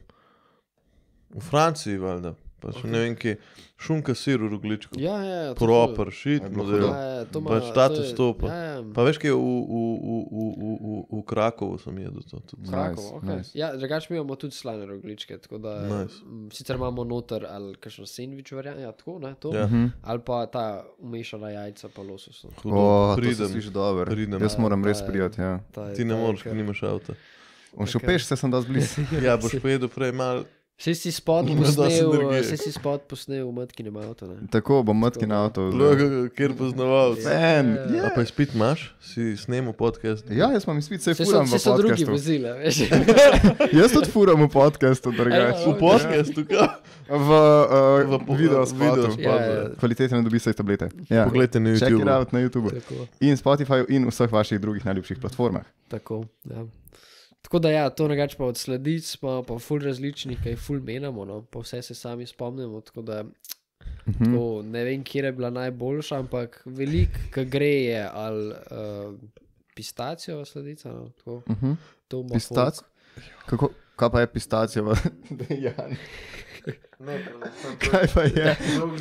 A: v Franciji, valjda. Pač okay. Ne vem, kje. Šunka sir v rogličku.
C: Ja, ja, ja, to ful-
A: Proper, shit,
B: Je bilo
A: model.
B: hudo.
C: Ja, ja, to ima-
A: Pač
C: to
A: ta
C: je-
A: stopa.
C: ja, ja.
A: Pa veš, kje v, v, v, v, v, v, v Krakovu sem jedel to. Tudi.
C: Krakow,
B: Nice,
C: okay.
B: nice.
C: Ja, drugače mi imamo tudi slane rogličke, tako da
A: Nice.
C: m, sicer imamo noter ali kakšno sandvič variant, ja, tako, ne, to,
A: Ja.
C: ali pa ta umešana jajca pa losos. no.
A: Hudo.
B: O, to se
A: Pridem.
B: sliši dobro.
A: Pridem.
B: Jaz moram
C: Ta
B: res
C: je-
B: prijeti, ja.
C: Ta je-
A: Ti ne
C: ta je
A: moreš,
C: kar-
A: ker nimaš avta.
B: On še
C: Okej.
B: peš, se sem dosti blizu.
A: Ja, boš pojedel prej mal.
C: Saj si spot
A: Ima dosti
C: posnel,
A: energije.
C: saj si spot posnel v Matkinem avto, ne.
B: Tako bom matki na avto.
A: Logo, kjer poznavalc.
B: Fan,
A: A
B: ja.
A: pa izpit imaš? Si snemo podcast?
B: Ja, jaz imam izpit, se
C: Saj so,
B: furam v
C: saj so drugi
B: podcastu.
C: vozili, veš.
B: Jaz tudi furam v podcastu, drugače.
A: V podcastu, kaj?
B: V, uh,
A: V po-
B: video
A: video
B: spotu.
A: spot.
C: Ja, ja,
B: Kvalitete ne dobi se iz tablete. Ja.
A: Poglejte na
B: Check it
A: YouTube.
B: out na YouTube.
C: tako,
B: In Spotify in vseh vaših drugih najljubših platformah.
C: tako, ja. Tako da ja, to negač pa od sladic, pa, pa ful različnih, kaj ful menamo, no, pa vse se sami spomnimo, tako da
B: Mhm.
C: tako, ne vem, kje je bila najboljša, ampak veliko, ki gre je ali uh, pistacijova sladica, no, tako,
B: Mhm.
C: to ima
B: Pistac? Kako, kaj pa je pistacijeva dejanje? Kaj pa je?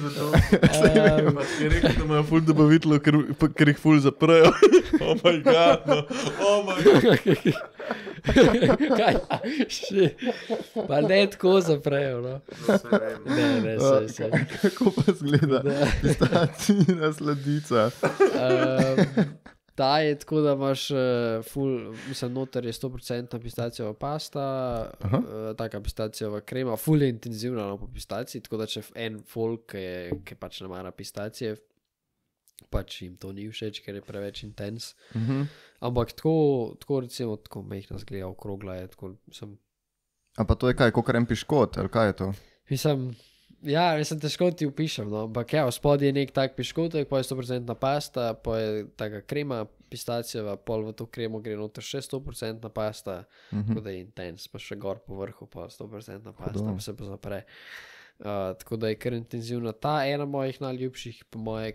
C: Um,
A: Je rekel, da imajo ful dobavitelov, ker, pa- ker jih ful zaprejo. Oh my god, no. Oh my god.
C: Kaj? Še. Pa ne tako zaprejo, no. Ne, ne, se, se.
B: Kako pa zgleda pistacijna sladica?
C: Um, ta je tako, da imaš uh, full, mislim, noter je sto procentna pistacijova pasta, uh, taka pistacijova krema, full je intenzivna no, po pistaciji, tako da če en folk, ki, je, ki pač ne mara pistacije, pač jim to ni všeč, ker je preveč intens.
B: Mhm.
C: Ampak tako, tako recimo, tako mehna zgleda, okrogla je, tako sem,
B: A pa to je kaj, kot en piškot, ali kaj je to?
C: mislim, ja, mislim, težko ti opišem, no, ampak ja, spod je nek tak piškotek, pa je sto procentna pasta, pa je taka krema pistacijeva, pol v to kremo gre noter še sto procentna pasta,
B: Mhm.
C: tako da je intens, pa še gor po vrhu pa sto procentna pasta,
B: Hudo.
C: pa se pa zapre. Uh, tako da je kar intenzivna. Ta ena mojih najljubših, po moje,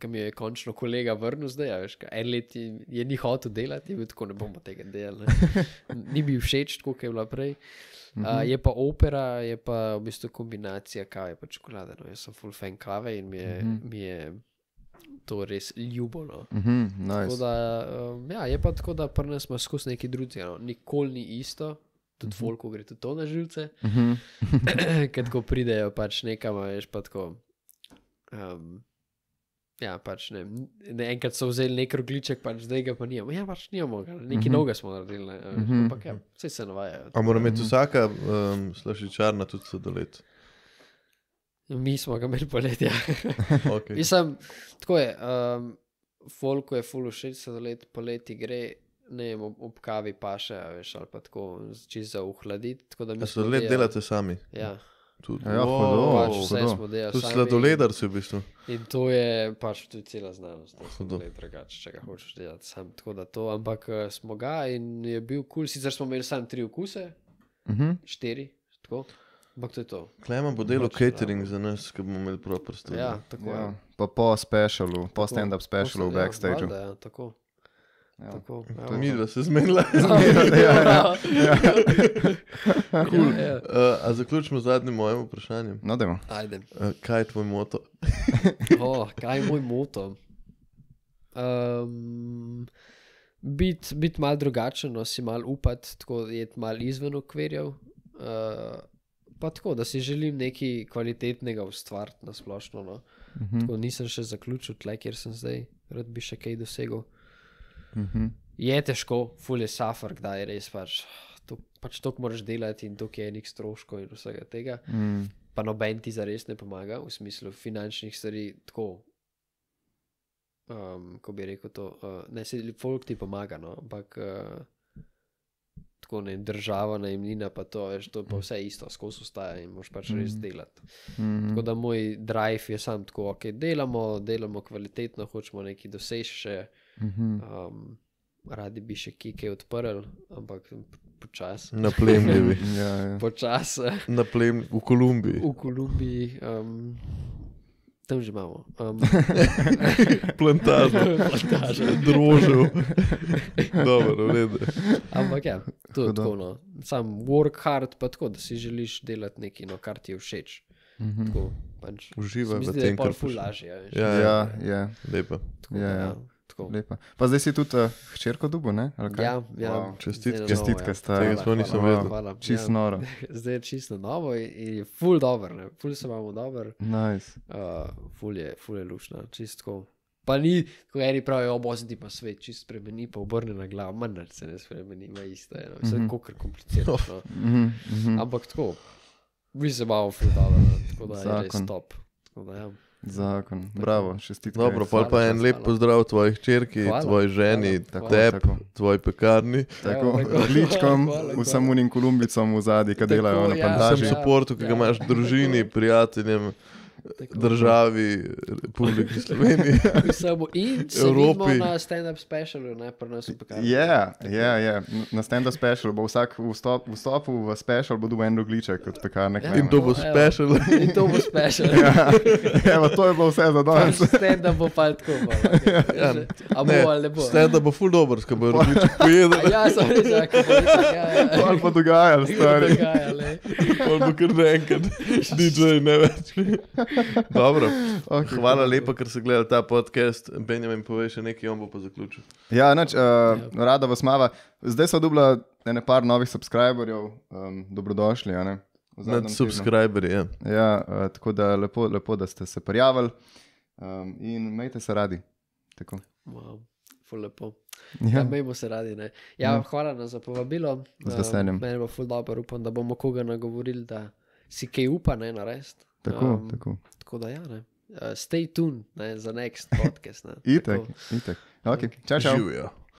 C: ki mi je končno kolega vrnil zdaj, ja, veš, en let je, je ni hotel delati, je bil tako, ne bomo tega delali. Ni bil všeč, tako kot je bila prej. Uh, je pa opera, je pa v bistvu kombinacija kave pa čokolade. No. Jaz sem full fan kave in mi je, mm -hmm. mi je to res ljubo. No.
B: Mm -hmm, nice.
C: Tako da, um, ja, je pa tako, da pri nas smo skozi neki drugi. No. Nikoli ni isto. Tudi mm -hmm. folku gre tudi to na živce. Mm -hmm. Ker ko pridejo pač nekam, veš pa tako... Um, ja, pač ne, ne, enkrat so vzeli nek rogliček, pač zdaj ga pa nijamo. Ja, pač nijamo ga, neki mm -hmm. noga smo naredili, ne, mm -hmm. ampak ja, vse se navajajo.
A: A mora imeti vsaka um, slašičarna tudi sladoled?
C: Mi smo ga imeli poleti, ja.
A: Okay.
C: Mislim, tako je, um, folku je ful všeč sladoled, poleti gre, ne vem, ob, ob kavi paše, veš, ali pa tako, čisto za uhladiti.
A: A sladoled delate sami?
C: Ja.
A: Tudi,
B: ja,
A: wow,
B: hudo,
C: pač vse
B: hudo.
C: smo delali
A: tudi
C: sami.
A: sladoledar si v bistvu.
C: In to je pač tudi cela znanost, da smo delali drugače, če ga hočeš delati sam. Tako da to, ampak uh, smo ga in je bil kul, cool. Sicer smo imeli samo tri okuse,
B: Mm -hmm.
C: štiri, tako, ampak to je to.
A: Kleman bo delal catering za nas, ki bomo imeli proper studio.
C: Ja, tako
B: Ja.
C: je.
B: Pa po specialu, po stand-up specialu v
C: Ja,
B: backstageu.
C: valjda, ja, tako.
B: Ja.
C: Tako, ja.
A: To mi dva se zmenila.
B: ja, ja.
A: Cool.
C: Ja, ja.
A: Uh, a zaključimo z zadnjim mojim vprašanjem.
B: No, dajmo.
C: Ajde.
A: Uh, kaj je tvoj moto?
C: Oh, kaj je moj moto? Um, biti bit malo drugačen, no, si malo upati, tako je malo izven okvirjev. Uh, pa tako, da si želim nekaj kvalitetnega ustvariti na splošno. No. Mm -hmm. Tako nisem še zaključil tle, kjer sem zdaj, rad bi še kaj dosegel.
B: Mm -hmm.
C: Je težko, ful je suffer, kdaj je res pač, to, pač toliko moraš delati in toliko je enih stroškov in vsega tega.
B: Mm.
C: Pa noben ti zares ne pomaga, v smislu finančnih stvari, tako, um, ko bi rekel to, uh, ne, se folk ti pomaga, no, ampak uh, tako ne, država, najemnina pa to, veš, to pa vse isto, skozi ostaja in moraš pač res delati.
B: Mm.
C: Tako da moj drive je sam tako, ok, delamo, delamo kvalitetno, hočemo nekaj doseči še, um, radi bi še kje kaj odprli, ampak počas.
A: Na plemljivi.
B: Ja, ja.
C: Počas.
A: Na plemljivi, v Kolumbiji.
C: V Kolumbiji, um, tam že imamo. Um,
A: Plantažo.
C: Plantažo.
A: Drožil. Dobro, v redu.
C: Ampak ja, to je
B: Hudo.
C: tako, no. Sam work hard, pa tako, da si želiš delati nekaj, no, kar ti je všeč.
B: Mhm.
C: Tako, pač.
A: Uživaj v
C: Se mi zdi, da
A: tem,
C: je pol
A: kar
C: ful
A: počneš.
C: lažje, veš.
A: Ja,
B: Ja, ja,
A: lepa.
C: Tako,
B: ja,
C: da,
B: ja.
C: ja, tako.
B: lepa. Pa zdaj si tudi uh, hčerko dubu, ne? Ali kaj?
C: Ja, ja.
B: Wow.
A: Čestitke.
C: Zdaj na novo,
B: Čestitke,
C: ja.
B: stari.
A: Tega sploh nisem
C: Hvala,
A: vedel.
C: hvala.
B: Čisto
C: Ja.
B: noro.
C: Zdaj je čisto novo in in je ful dober, ne. Ful se imamo dober.
B: Nice.
C: Uh, ful je, ful je lušna, čistko. Pa ni, ko eni pravijo, obozen ti pa svet, čist spremeni, pa obrne na glavo, manj se ne spremeni, ima isto, je, no. Vse je kokr komplicirano, no.
B: Mhm, mhm.
C: Ampak tako, vi se imamo ful dobro, no. Tako da je
B: Zakon.
C: res top. Tako da ja.
B: Zakon. Bravo, čestitke.
A: Dobro, pol pa
C: Hvala,
A: en lep
C: hvala.
A: pozdrav tvoji hčerki,
C: Hvala,
A: tvoji ženi,
C: hvala,
A: tep,
B: tako.
A: tvoji pekarni.
B: Tako,
C: Evo, tako.
B: ličkom,
C: Hvala, hvala.
B: vsem unim kolumbicom v zadnji, ki
C: Tako,
B: delajo na
C: ja.
B: plantaži.
A: Vsem suportu, ki ga
C: Ja.
A: imaš družini, prijateljem,
C: Tako.
A: državi, Republiki Sloveniji.
C: Vsemu in se
A: Evropi.
C: vidimo na stand-up specialu, ne, pri nas v pekarni.
B: Ja, ja, ja. Na stand-up special bo vsak vstop, vstopu v special bo dobil en rogliček od pekarne
C: Ja.
A: In
B: Klemen.
A: to bo
C: Evo.
A: special.
C: In to bo special.
B: Ja, evo, to je bilo vse za danes.
C: Stand-up bo pa tako.
A: Ja.
C: A bo ali ne bo?
A: Stand bo ful dober, ko bo rogliček pojedel.
C: Ja, sem res rekel, bo itak, ja, ja.
B: Ali pa dogajali, stari.
C: Dogajali.
A: Pol bo kar naenkrat D J, ne več. Dobro,
B: Okay,
A: hvala lepa, ker ste gledali ta podcast. Benjamin, povej še nekaj, on bo pa zaključil.
B: Ja, nač, uh, rada vas mava. Zdaj so dobila ene par novih subscriberjev, um, dobrodošli, a ne? V zadnjem
A: Nad
B: tednu.
A: subscriberi, ja.
B: Ja, uh, tako da lepo, lepo, da ste se prijavili um, in imejte se radi. Tako.
C: Wow, ful lepo. Ja,
B: Ja,
C: mejmo se radi, ne. Ja,
B: Ja.
C: hvala nam za povabilo.
B: Z veseljem.
C: Um, meni bo ful dobro, upam, da bomo koga nagovorili, da si kaj upa, ne, narediti.
B: tako,
C: Um,
B: tako.
C: Tako da ja, ne. Uh, stay tuned, ne, za next podcast, ne.
B: Itek,
C: Tako.
B: itek. Ok, čau, čau.
A: Živijo.